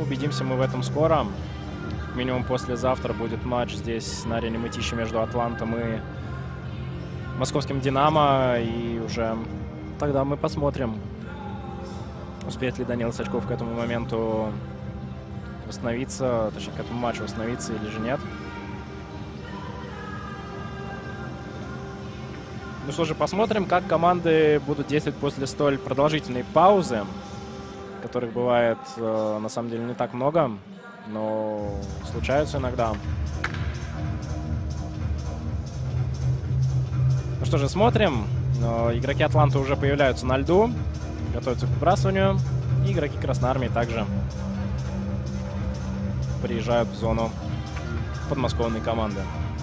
убедимся мы в этом скоро. Минимум послезавтра будет матч здесь на арене Мытищи между Атлантом и московским «Динамо». И уже тогда мы посмотрим, успеет ли Данила Сачков к этому моменту восстановиться, точнее, к этому матчу восстановиться или же нет. Ну что же, посмотрим, как команды будут действовать после столь продолжительной паузы, которых бывает, э, на самом деле, не так много, но случаются иногда. Ну что же, смотрим. Э, игроки Атланты уже появляются на льду, готовятся к выбрасыванию. И игроки Красной Армии также приезжают в зону подмосковной команды.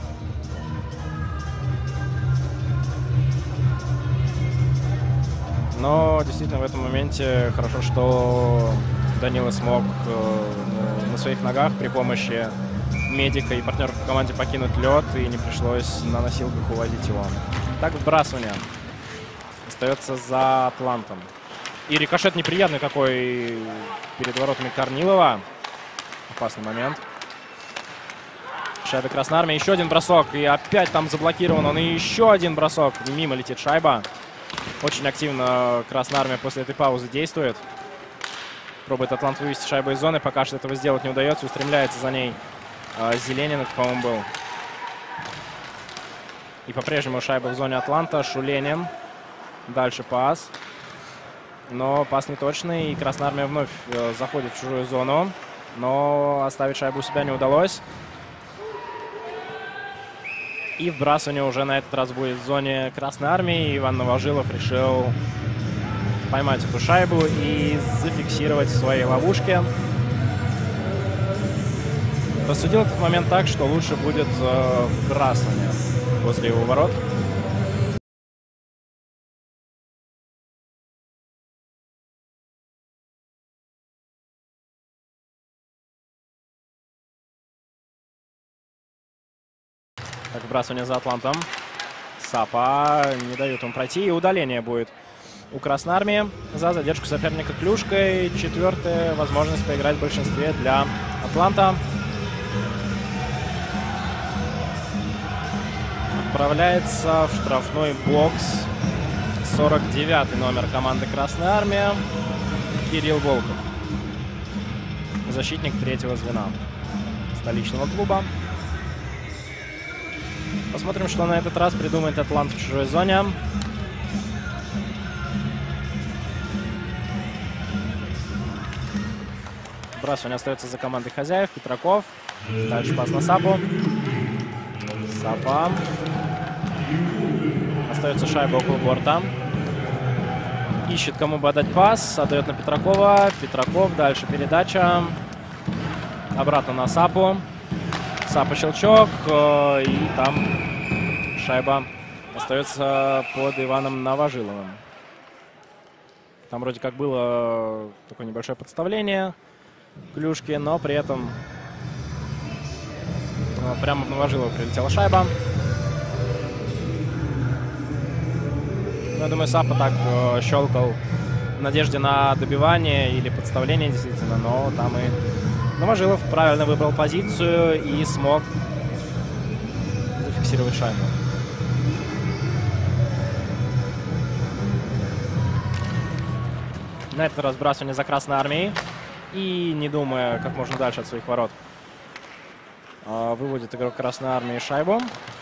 Но действительно в этом моменте хорошо, что Данила смог э, на своих ногах при помощи медика и партнеров по команде покинуть лед, и не пришлось на носилках увозить его. Так, выбрасывание остается за Атлантом. И рикошет неприятный какой перед воротами Корнилова. Опасный момент. Шайба Красной Армии. Еще один бросок. И опять там заблокирован он. И еще один бросок. Мимо летит шайба. Очень активно Красная Армия после этой паузы действует. Пробует Атлант вывести шайбу из зоны. Пока что этого сделать не удается. Устремляется за ней э, Зеленин, это, по-моему, был. И по-прежнему шайба в зоне Атланта. Шуленин. Дальше пас. Но пас неточный. И Красная Армия вновь э, заходит в чужую зону. Но оставить шайбу у себя не удалось. И вбрасывание уже на этот раз будет в зоне Красной Армии. Иван Новожилов решил поймать эту шайбу и зафиксировать в своей ловушке. Рассудил этот момент так, что лучше будет э, вбрасывание возле его ворот. Так, вбрасывание за Атлантом. Сапа не дают ему пройти. И удаление будет у Красной Армии за задержку соперника клюшкой. Четвертая возможность поиграть в большинстве для Атланта. Отправляется в штрафной бокс сорок девятый номер команды Красной Армии Кирилл Волков. Защитник третьего звена столичного клуба. Посмотрим, что на этот раз придумает Атлант в чужой зоне. Вбрасывание остается за командой хозяев. Петраков. Дальше пас на Сапу. Сапа. Остается шайба около борта. Ищет, кому бы отдать пас. Отдает на Петракова. Петраков. Дальше передача. Обратно на Сапу. Сапа щелчок. И там шайба остается под Иваном Новожиловым. Там вроде как было такое небольшое подставление клюшки, но при этом прямо в Новожилова прилетела шайба. Я думаю, Сапа так щелкал в надежде на добивание или подставление действительно, но там и Новожилов правильно выбрал позицию и смог зафиксировать шайбу. На этот раз вбрасывание за Красной Армией. И, не думая, как можно дальше от своих ворот, выводит игрок Красной Армии шайбу.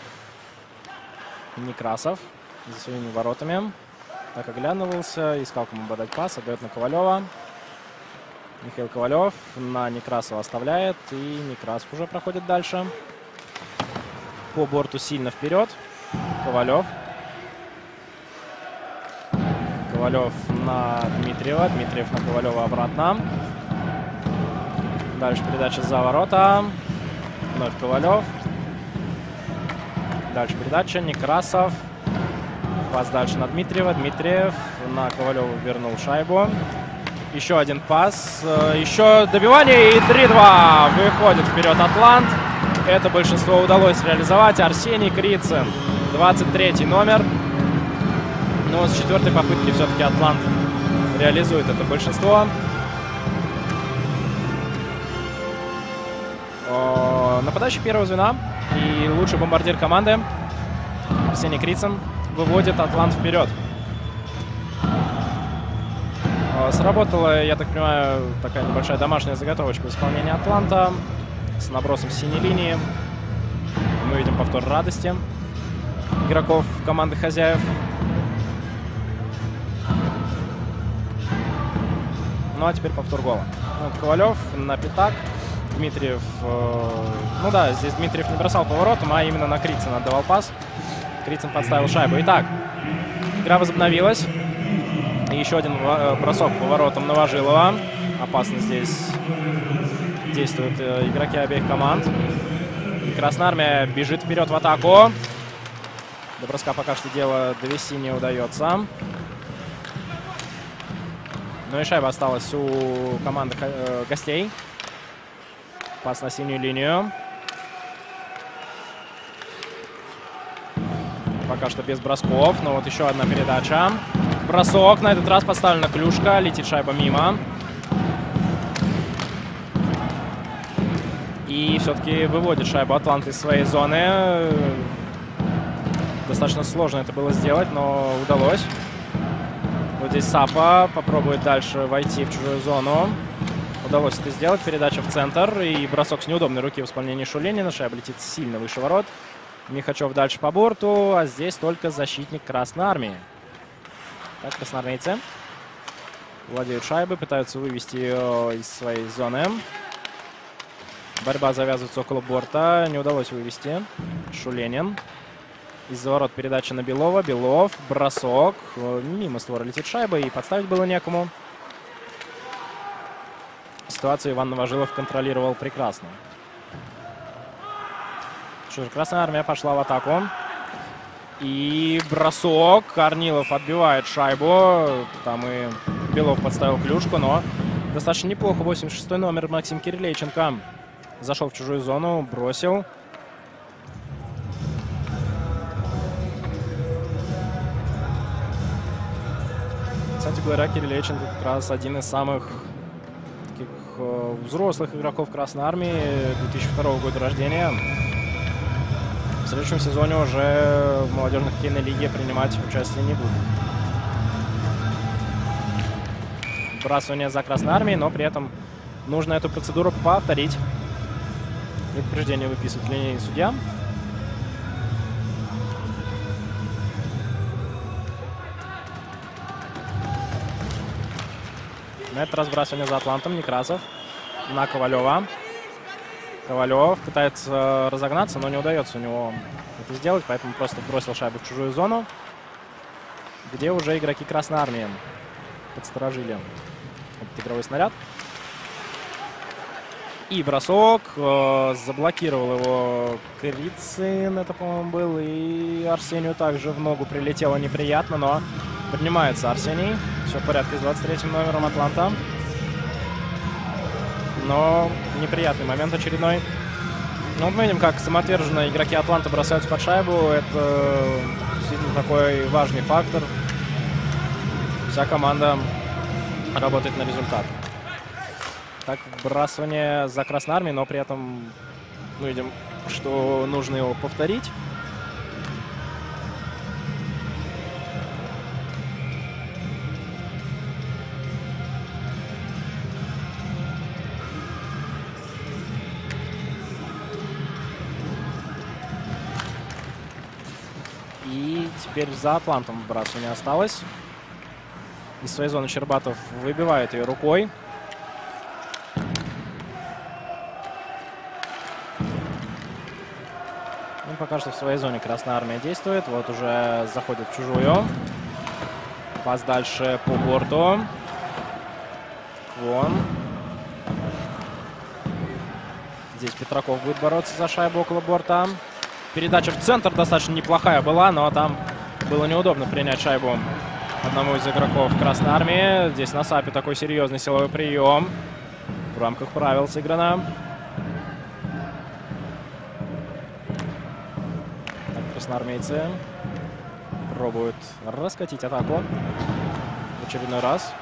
Некрасов за своими воротами. Так оглядывался, искал, кому бы дать пас, отдает на Ковалева. Михаил Ковалев на Некрасова оставляет. И Некрасов уже проходит дальше. По борту сильно вперед. Ковалев. Ковалев на Дмитриева. Дмитриев на Ковалева обратно. Дальше передача за ворота. Вновь Ковалев. Дальше передача. Некрасов. Пас дальше на Дмитриева. Дмитриев на Ковалева вернул шайбу. Еще один пас. Еще добивание. И три-два. Выходит вперед Атлант. Это большинство удалось реализовать. Арсений Крицын. двадцать третий номер. Но с четвертой попытки все-таки Атлант реализует это большинство. нападающий первого звена и лучший бомбардир команды Арсений Крицын выводит Атлант вперед. Сработала, я так понимаю, такая небольшая домашняя заготовочка в исполнении Атланта с набросом синей линии. Мы видим повтор радости игроков команды хозяев. Ну а теперь повтор гола. Вот Ковалев на пятак. Дмитриев, э, ну да, здесь Дмитриев не бросал поворотом, а именно на Крицына отдавал пас. Крицын подставил шайбу. Итак, игра возобновилась. И еще один бросок поворотом Новожилова. Опасно здесь действуют э, игроки обеих команд. И Красная Армия бежит вперед в атаку. До броска пока что дело довести не удается. Ну и шайба осталась у команды э, гостей. Пас на синюю линию. Пока что без бросков. Но вот еще одна передача. Бросок. На этот раз поставлена клюшка. Летит шайба мимо. И все-таки выводит шайбу Атлант из своей зоны. Достаточно сложно это было сделать, но удалось. Вот здесь Сапа попробует дальше войти в чужую зону. Удалось это сделать. Передача в центр. И бросок с неудобной руки в исполнении Шуленина. Шайба летит сильно выше ворот. Михачев дальше по борту. А здесь только защитник Красной Армии. Так, красноармейцы владеют шайбой. Пытаются вывести ее из своей зоны. Борьба завязывается около борта. Не удалось вывести. Шуленин. Из-за ворот передача на Белова. Белов. Бросок. Мимо створа летит шайба. И подставить было некому. Ситуацию Иван Новожилов контролировал прекрасно. Что же, Красная Армия пошла в атаку. И бросок. Корнилов отбивает шайбу. Там и Белов подставил клюшку, но достаточно неплохо. восемьдесят шестой номер Максим Кириллейченко зашел в чужую зону, бросил. Кстати говоря, Кириллейченко как раз один из самых таких э, взрослых игроков Красной Армии, две тысячи второго года рождения. В следующем сезоне уже в молодежной хоккейной лиге принимать участие не будет. Вбрасывание за Красной Армией, но при этом нужно эту процедуру повторить. Предупреждение выписывает линейный судья. На этот раз вбрасывание за Атлантом. Некрасов на Ковалева. Ковалев пытается разогнаться, но не удается у него это сделать, поэтому просто бросил шайбу в чужую зону, где уже игроки Красной Армии подсторожили этот игровой снаряд. И бросок. Э, заблокировал его Крицын, это, по-моему, был. И Арсению также в ногу прилетело неприятно, но поднимается Арсений. Все в порядке с двадцать третьим номером Атланта. Но неприятный момент очередной. Ну, мы видим, как самоотверженно игроки Атланта бросаются под шайбу. Это действительно такой важный фактор. Вся команда работает на результат. Так, вбрасывание за Красной Армией, но при этом мы видим, что нужно его повторить. И теперь за Атлантом вбрасывание осталось. Из своей зоны Щербатов выбивает ее рукой. Ну, пока что в своей зоне Красная Армия действует. Вот уже заходит в чужую. Пас дальше по борту. Вон. Здесь Петраков будет бороться за шайбу около борта. Передача в центр достаточно неплохая была, но там было неудобно принять шайбу одному из игроков Красной Армии. Здесь на Сапе такой серьезный силовой прием. В рамках правил сыграно. Так, красноармейцы пробуют раскатить атаку в очередной раз.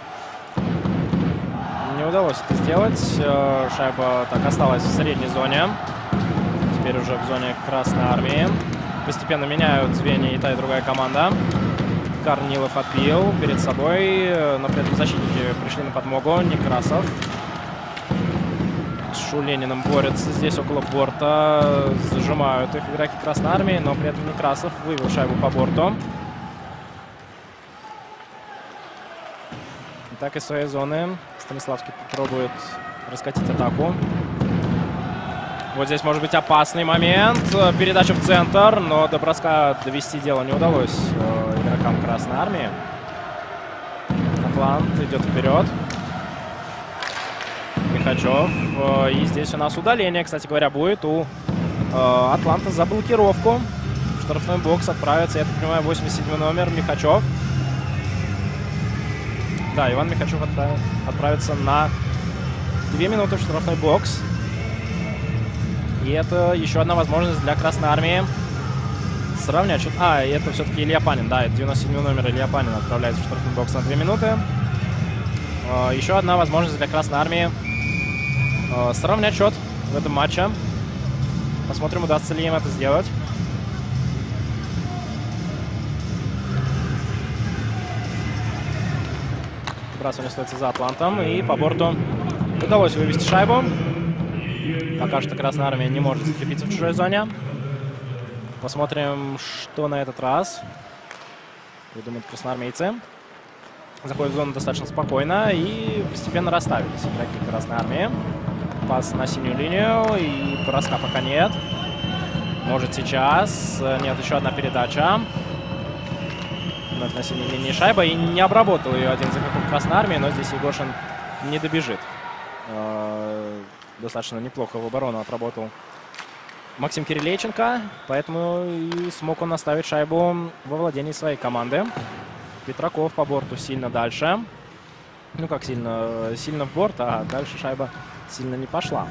Не удалось это сделать. Шайба так осталась в средней зоне. теперь уже в зоне Красной Армии. Постепенно меняют звенья и та, и другая команда. Корнилов отбил перед собой, но при этом защитники пришли на подмогу. Некрасов с Шулениным борется здесь около борта. Зажимают их игроки Красной Армии, но при этом Некрасов вывел шайбу по борту. Так из своей зоны Станиславский пробует раскатить атаку. Вот здесь может быть опасный момент. Передача в центр, но до броска довести дело не удалось игрокам Красной Армии. Атлант идет вперед. Михачев. И здесь у нас удаление, кстати говоря, будет у Атланта за блокировку. В штрафной бокс отправится, я так понимаю, восемьдесят седьмой номер Михачев. Да, Иван Михачев отправ... отправится на две минуты в штрафной бокс. И это еще одна возможность для Красной Армии сравнять счет. А, и это все-таки Илья Панин. Да, это девяносто седьмой номер Илья Панин отправляется в штрафной бокс на две минуты. Еще одна возможность для Красной Армии сравнять счет в этом матче. Посмотрим, удастся ли им это сделать. Выбрасывание остается за Атлантом. И по борту удалось вывести шайбу. Пока что Красная Армия не может закрепиться в чужой зоне. Посмотрим, что на этот раз придумают красноармейцы. Заходят в зону достаточно спокойно и постепенно расставились игроки Красной Армии. Пас на синюю линию, и броска пока нет. Может сейчас. Нет, еще одна передача. Вновь на синей линии шайба. И не обработал ее один из игроков Красной Армии, но здесь Егошин не добежит. Достаточно неплохо в оборону отработал Максим Кириллейченко, поэтому и смог он оставить шайбу во владении своей команды. Петраков по борту сильно дальше. Ну как сильно? Сильно в борт, а дальше шайба сильно не пошла.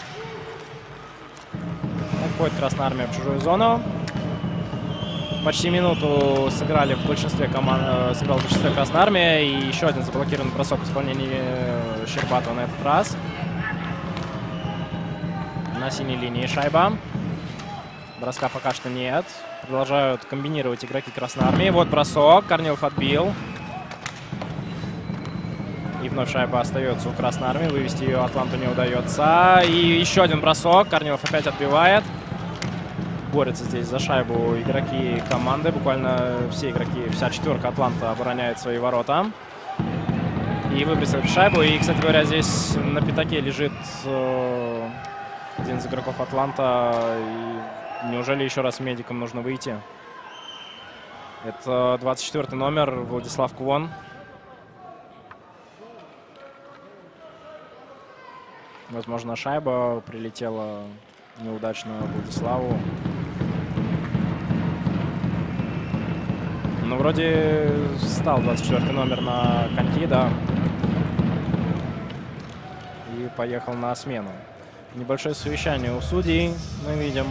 Входит Красная Армия в чужую зону. Почти минуту сыграли в большинстве команд, сыграл в большинстве Красной Армии. И еще один заблокированный бросок в исполнении Щербатова на этот раз. На синей линии шайба. Броска пока что нет. Продолжают комбинировать игроки Красной Армии. Вот бросок. Корнилов отбил. И вновь шайба остается у Красной Армии. Вывести ее Атланту не удается. И еще один бросок. Корнилов опять отбивает. Борются здесь за шайбу игроки команды. Буквально все игроки, вся четверка Атланта обороняет свои ворота. И выбросили шайбу. И, кстати говоря, здесь на пятаке лежит э, один из игроков Атланта. И неужели еще раз медикам нужно выйти? Это двадцать четвёртый номер Владислав Квон. Возможно, шайба прилетела неудачно Владиславу. Ну, вроде стал двадцать четвёртый номер на коньки, да. И поехал на смену. Небольшое совещание у судей мы видим.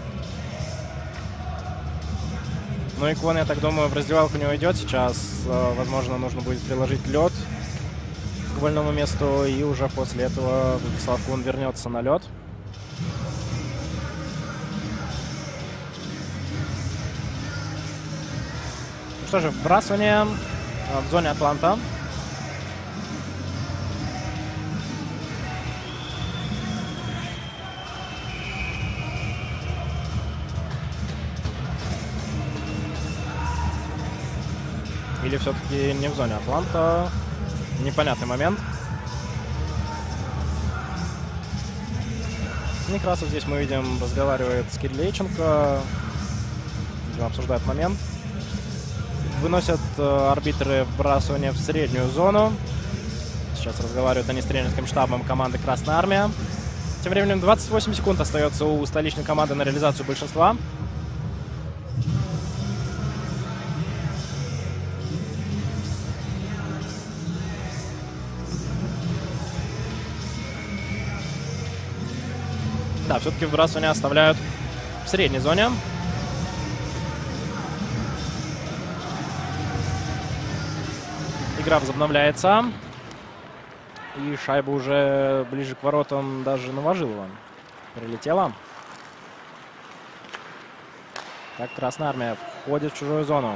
Ну и Квон, я так думаю, в раздевалку не уйдет сейчас. Возможно, нужно будет приложить лед к больному месту. И уже после этого Владислав Квон вернется на лед. Ну что же, вбрасывание в зоне Атланта. Или все-таки не в зоне Атланта. Непонятный момент. Некрасов здесь мы видим разговаривает с Кириллейченко. Видимо, обсуждают момент. Выносят э, арбитры вбрасывание в среднюю зону. Сейчас разговаривают они с тренерским штабом команды Красная Армия. Тем временем двадцать восемь секунд остается у столичной команды на реализацию большинства. Да, все-таки вбрасывание оставляют в средней зоне. Игра возобновляется. И шайба уже ближе к воротам даже Новожилова прилетела. Так, Красная Армия входит в чужую зону.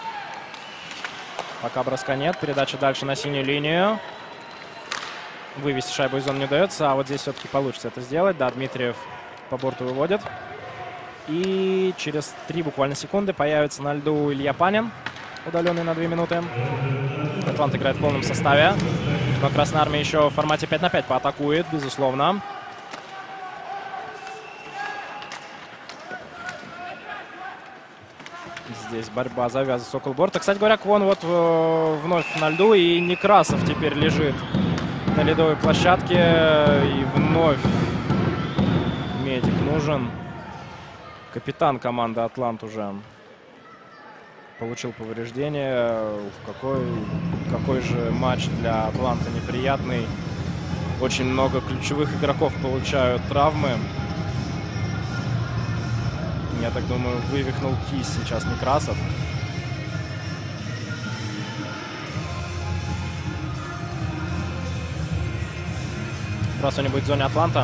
Пока броска нет. Передача дальше на синюю линию. Вывести шайбу из зоны не удается, а вот здесь все-таки получится это сделать. Да, Дмитриев по борту выводит. И через три буквально секунды появится на льду Илья Панин, удаленный на две минуты. Атлант играет в полном составе. Но Красная Армия еще в формате пять на пять поатакует, безусловно. Здесь борьба завязывается около борта. Кстати говоря, Квон вот вновь на льду, и Некрасов теперь лежит на ледовой площадке. И вновь медик нужен. Капитан команды «Атлант» уже получил повреждение. Ух, какой, какой же матч для «Атланта» неприятный. Очень много ключевых игроков получают травмы. Я так думаю, вывихнул кисть сейчас Некрасов. Раз он будет в зоне «Атланта».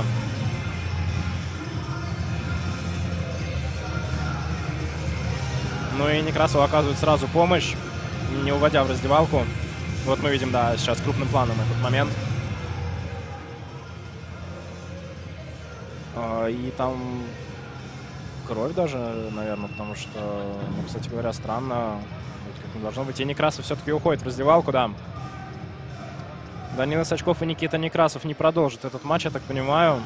Ну и Некрасову оказывает сразу помощь, не уводя в раздевалку. Вот мы видим, да, сейчас крупным планом этот момент. И там кровь даже, наверное, потому что, ну, кстати говоря, странно. Как не должно быть. И Некрасов все-таки уходит в раздевалку, да. Данила Сачков и Никита Некрасов не продолжат этот матч, я так понимаю.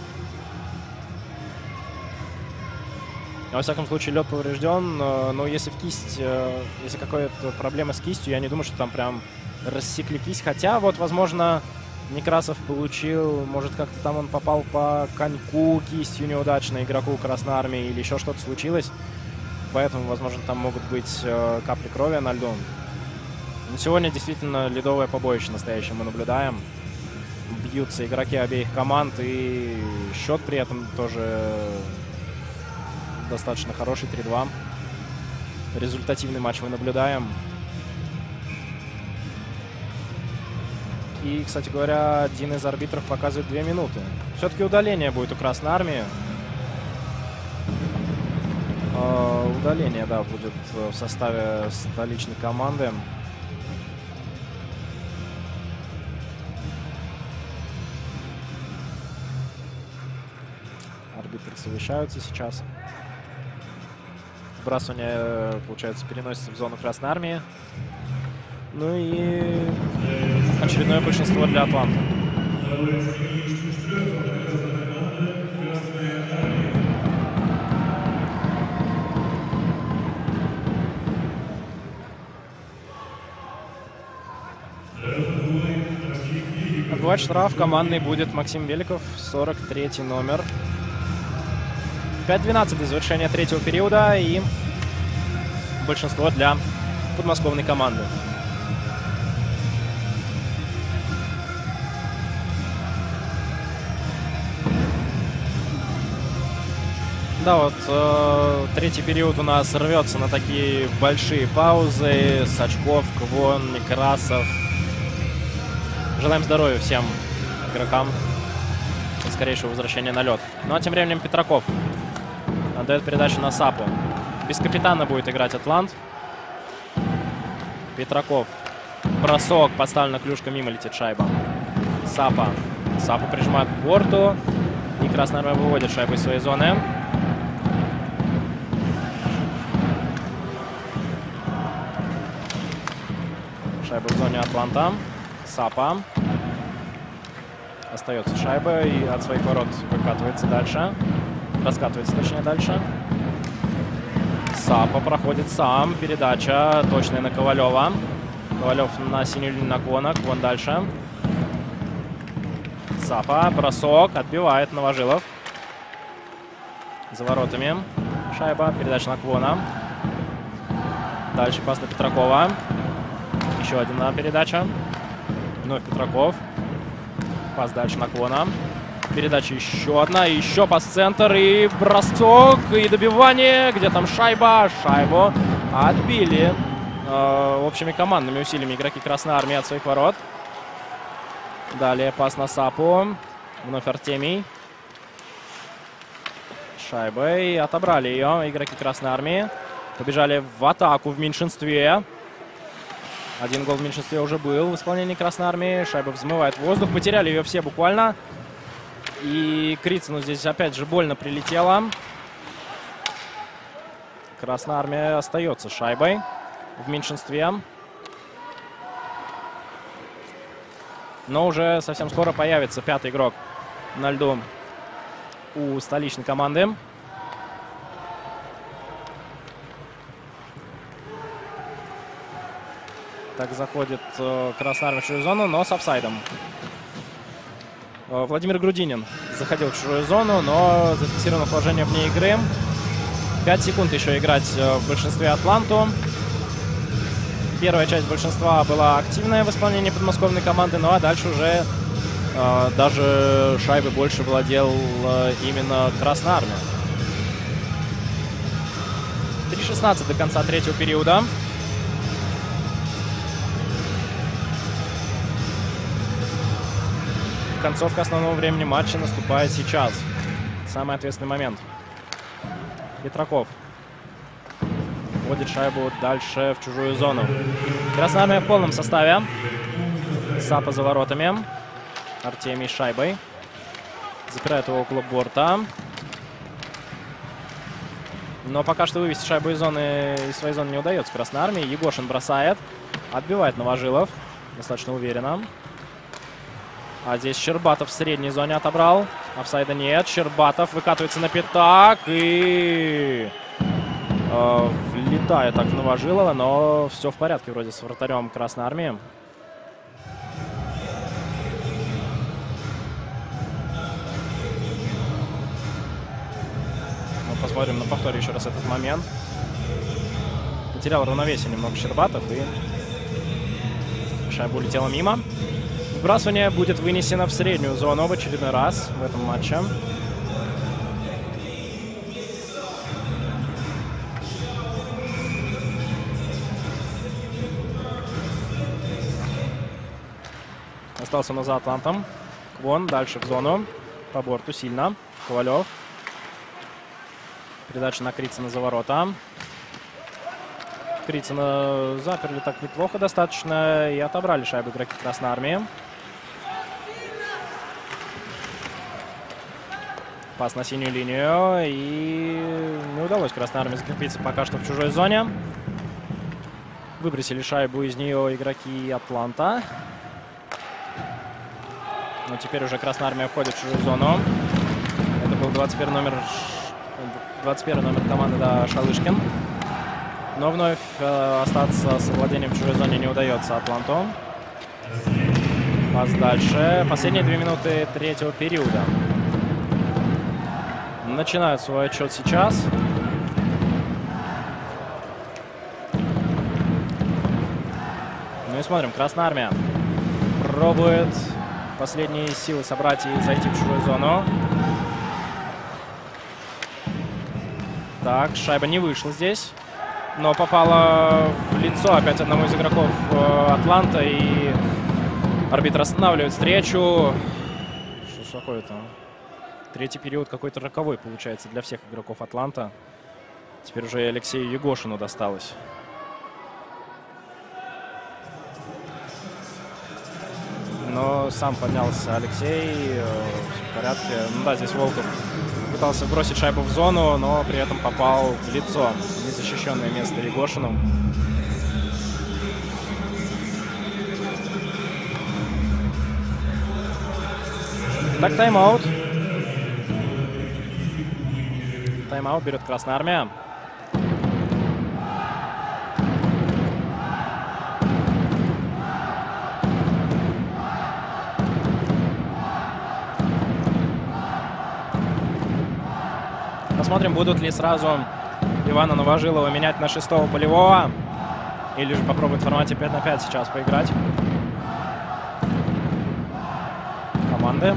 Во всяком случае, лед поврежден, но если в кисть, если какая-то проблема с кистью, я не думаю, что там прям рассекли кисть. Хотя вот, возможно, Некрасов получил, может, как-то там он попал по коньку кистью неудачно игроку Красной Армии или еще что-то случилось. Поэтому, возможно, там могут быть капли крови на льду. Но сегодня действительно ледовое побоище настоящее мы наблюдаем. Бьются игроки обеих команд, и счет при этом тоже достаточно хороший, три-два. Результативный матч мы наблюдаем. И, кстати говоря, один из арбитров показывает две минуты. Все-таки удаление будет у Красной Армии. Э, удаление, да, будет в составе столичной команды. Арбитры совещаются сейчас. Вбрасывание, получается, переносится в зону Красной Армии. Ну и очередное большинство для «Атланта». Отбывать штраф командный будет Максим Великов, сорок третий номер. пять-двенадцать до завершения третьего периода, и большинство для подмосковной команды. Да, вот э, третий период у нас рвется на такие большие паузы. Сачков, Квон, Некрасов. Желаем здоровья всем игрокам и скорейшего возвращения на лед. Ну а тем временем Петраков отдает передачу на Сапу. Без капитана будет играть «Атлант». Петраков. Бросок. Поставлена клюшка, мимо летит шайба. Сапа. Сапу прижимает к борту. И Красная Армия выводит шайбу из своей зоны. Шайба в зоне «Атланта». Сапа. Остается шайба и от своих ворот выкатывается дальше. Раскатывается, точнее, дальше. Сапа проходит сам. Передача точная на Ковалева. Ковалев на синюю линию наклона. Вон дальше. Сапа. Бросок. Отбивает Новожилов. За воротами. Шайба. Передача на Квона. Дальше пас на Петракова. Еще одна передача. Вновь Петраков. Пас дальше на Квона. Передача еще одна. Еще пас в центр. И бросок. И добивание. Где там шайба? Шайбу отбили э, общими командными усилиями игроки Красной Армии от своих ворот. Далее пас на Сапу. Вновь Артемий. шайбой. Отобрали ее игроки Красной Армии. Побежали в атаку в меньшинстве. Один гол в меньшинстве уже был в исполнении Красной Армии. Шайба взмывает в воздух. Потеряли ее все буквально. И Крицыну здесь опять же больно прилетело. Красная Армия остается с шайбой в меньшинстве. Но уже совсем скоро появится пятый игрок на льду у столичной команды. Так заходит э, Красная Армия в чужую зону, но с офсайдом. Э, Владимир Грудинин заходил в чужую зону, но зафиксировано положение вне игры. пять секунд еще играть э, в большинстве Атланту. Первая часть большинства была активная в исполнении подмосковной команды, ну а дальше уже э, даже шайбы больше владел э, именно Красная Армия. три шестнадцать до конца третьего периода. Концовка основного времени матча наступает сейчас. Самый ответственный момент. Петраков вводит шайбу дальше в чужую зону. Красная Армия в полном составе. Сапа за воротами. Артемий с шайбой. Запирает его около борта. Но пока что вывести шайбу из зоны, из своей зоны не удается Красной Армии. Егошин бросает. Отбивает Новожилов. Достаточно уверенно. А здесь Щербатов в средней зоне отобрал. Офсайда нет. Щербатов выкатывается на пятак и э, влетает так в Новожилова, но все в порядке вроде с вратарем Красной Армии. Мы посмотрим на повторе еще раз этот момент. Потерял равновесие немного Щербатов и шайба улетела мимо. Вбрасывание будет вынесено в среднюю зону в очередной раз в этом матче. Остался он за Атлантом. Квон дальше в зону. По борту сильно. Ковалев. Передача на Крицына за ворота. Крицына заперли так неплохо достаточно и отобрали шайбу игроки Красной Армии. Пас на синюю линию, и не удалось Красной Армии закрепиться пока что в чужой зоне. Выбросили шайбу из нее игроки Атланта. Но теперь уже Красная Армия входит в чужую зону. Это был двадцать первый номер, двадцать первый номер команды, да, Шалышкин. Но вновь э, остаться с владением в чужой зоне не удается Атланту. Пас дальше. Последние две минуты третьего периода. Начинают свой отчет сейчас. Ну и смотрим. Красная Армия пробует последние силы собрать и зайти в чужую зону. Так, шайба не вышла здесь. Но попала в лицо опять одному из игроков э, Атланта. И арбитр останавливает встречу. Что ж такое-то? Третий период какой-то роковой получается для всех игроков Атланта. Теперь уже и Алексею Егошину досталось. Но сам поднялся Алексей. Все в порядке. Ну да, здесь Волков пытался бросить шайбу в зону, но при этом попал в лицо. Незащищенное место Егошину. Так, тайм-аут. Тайм-аут берет Красная Армия. Посмотрим, будут ли сразу Ивана Новожилова менять на шестого полевого. Или же попробуют в формате пять на пять сейчас поиграть команды.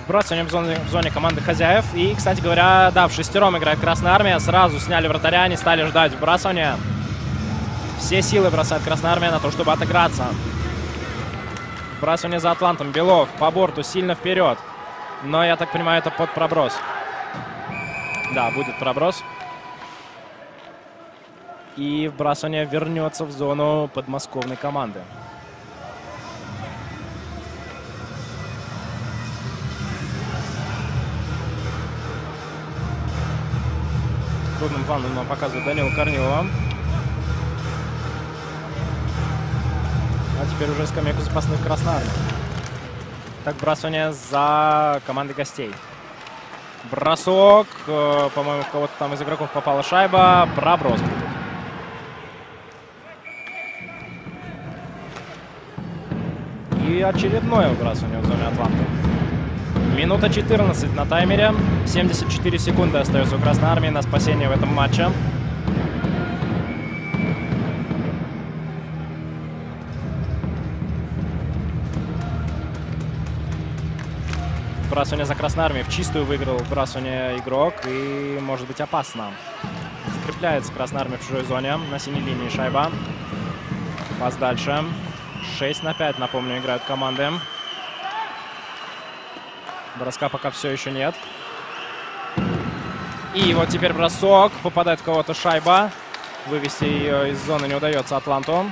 Вбрасывание в зоне, в зоне команды хозяев. И, кстати говоря, да, в шестером играет Красная Армия. Сразу сняли вратаря, не стали ждать вбрасывания. Все силы бросает Красная Армия на то, чтобы отыграться. Вбрасывание за Атлантом. Белов по борту, сильно вперед. Но, я так понимаю, это под проброс. Да, будет проброс. И вбрасывание вернется в зону подмосковной команды. Крупным планом нам показывает Данила Корнилова. А теперь уже скамейку запасных Красной Армии. Так, вбрасывание за командой гостей. Бросок. По-моему, в кого-то там из игроков попала шайба. Проброс будет. И очередное выбрасывание в зоне Атланта. Минута четырнадцать на таймере. семьдесят четыре секунды остается у Красной Армии на спасение в этом матче. Вбрасывание за Красной Армией. В чистую выиграл вбрасывание игрок. И может быть опасно. Закрепляется Красная Армия в чужой зоне. На синей линии шайба. Пас дальше. шесть на пять, напомню, играют команды. Броска пока все еще нет. И вот теперь бросок. Попадает в кого-то шайба. Вывести ее из зоны не удается Атланту.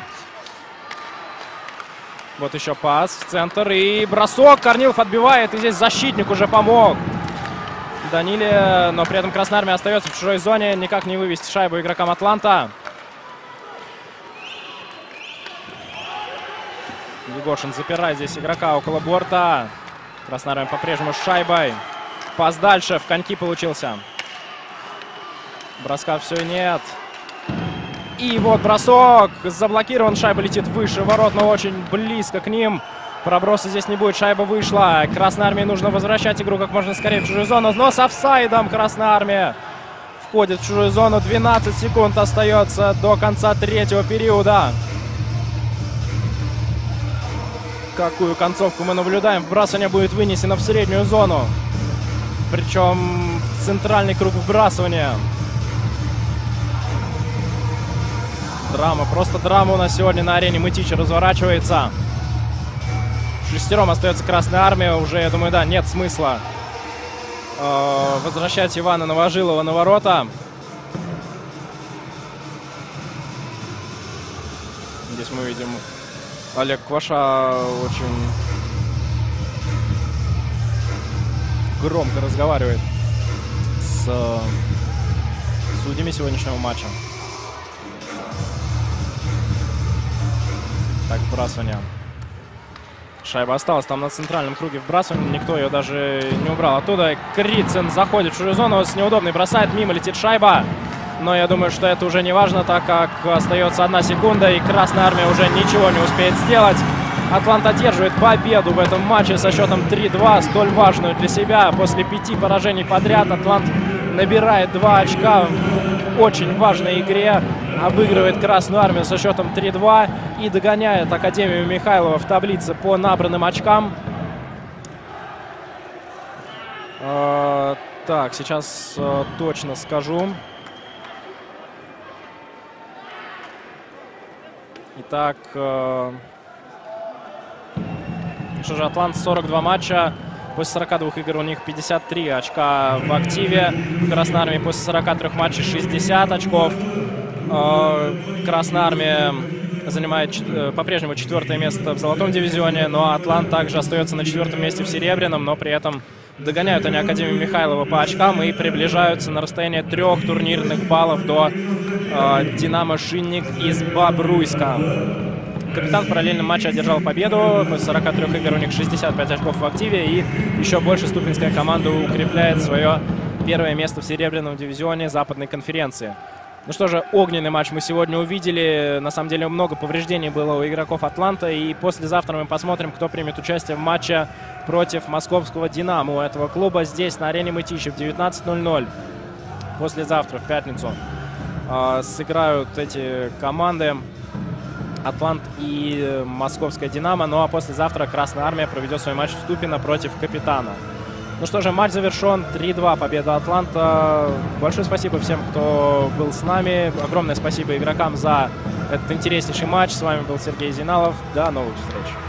Вот еще пас в центр. И бросок. Корнилов отбивает. И здесь защитник уже помог Даниле. Но при этом Красная Армия остается в чужой зоне. Никак не вывести шайбу игрокам Атланта. Егошин запирает здесь игрока около борта. Красная Армия по-прежнему с шайбой. Пас дальше. В коньки получился. Броска все нет. И вот бросок. Заблокирован. Шайба летит выше ворот, но очень близко к ним. Проброса здесь не будет. Шайба вышла. Красной Армии нужно возвращать игру как можно скорее в чужую зону. Но с офсайдом Красная Армия входит в чужую зону. двенадцать секунд остается до конца третьего периода. Какую концовку мы наблюдаем. Вбрасывание будет вынесено в среднюю зону. Причем в центральный круг вбрасывания. Драма. Просто драма у нас сегодня на арене Мытищи разворачивается. Шестером остается Красная Армия. Уже, я думаю, да, нет смысла э, возвращать Ивана Новожилова на ворота. Здесь мы видим... Олег Кваша очень громко разговаривает с судьями сегодняшнего матча. Так, вбрасывание. Шайба осталась там на центральном круге вбрасывания. Никто ее даже не убрал оттуда. Крицын заходит в чужую зону, с неудобной бросает. Мимо летит шайба. Но я думаю, что это уже не важно, так как остается одна секунда, и Красная Армия уже ничего не успеет сделать. Атлант одерживает победу в этом матче со счетом три-два, столь важную для себя. После пяти поражений подряд Атлант набирает два очка в очень важной игре, обыгрывает Красную Армию со счетом три-два и догоняет Академию Михайлова в таблице по набранным очкам. Э, так, сейчас э, точно скажу. Итак, э, что же, Атлант сорок два матча. После сорока двух игр у них пятьдесят три очка в активе. Красная Армия после сорока трёх матчей шестьдесят очков. Э, Красная Армия занимает э, по-прежнему четвертое место в золотом дивизионе, но Атлант также остается на четвертом месте в серебряном, но при этом догоняют они Академию Михайлова по очкам и приближаются на расстояние трех турнирных баллов до э, Динамо Шинник из Бобруйска. Капитан в параллельном матче одержал победу. После сорока трёх игр у них шестьдесят пять очков в активе. И еще больше ступинская команда укрепляет свое первое место в серебряном дивизионе Западной конференции. Ну что же, огненный матч мы сегодня увидели. На самом деле много повреждений было у игроков Атланта. И послезавтра мы посмотрим, кто примет участие в матче против московского «Динамо». У этого клуба здесь, на арене Мытищи, в девятнадцать ноль ноль. Послезавтра, в пятницу, э, сыграют эти команды. Атлант и московская «Динамо». Ну а послезавтра Красная Армия проведет свой матч в Ступино против Капитана. Ну что же, матч завершен. три-два, победа Атланта. Большое спасибо всем, кто был с нами. Огромное спасибо игрокам за этот интереснейший матч. С вами был Сергей Зиналов. До новых встреч.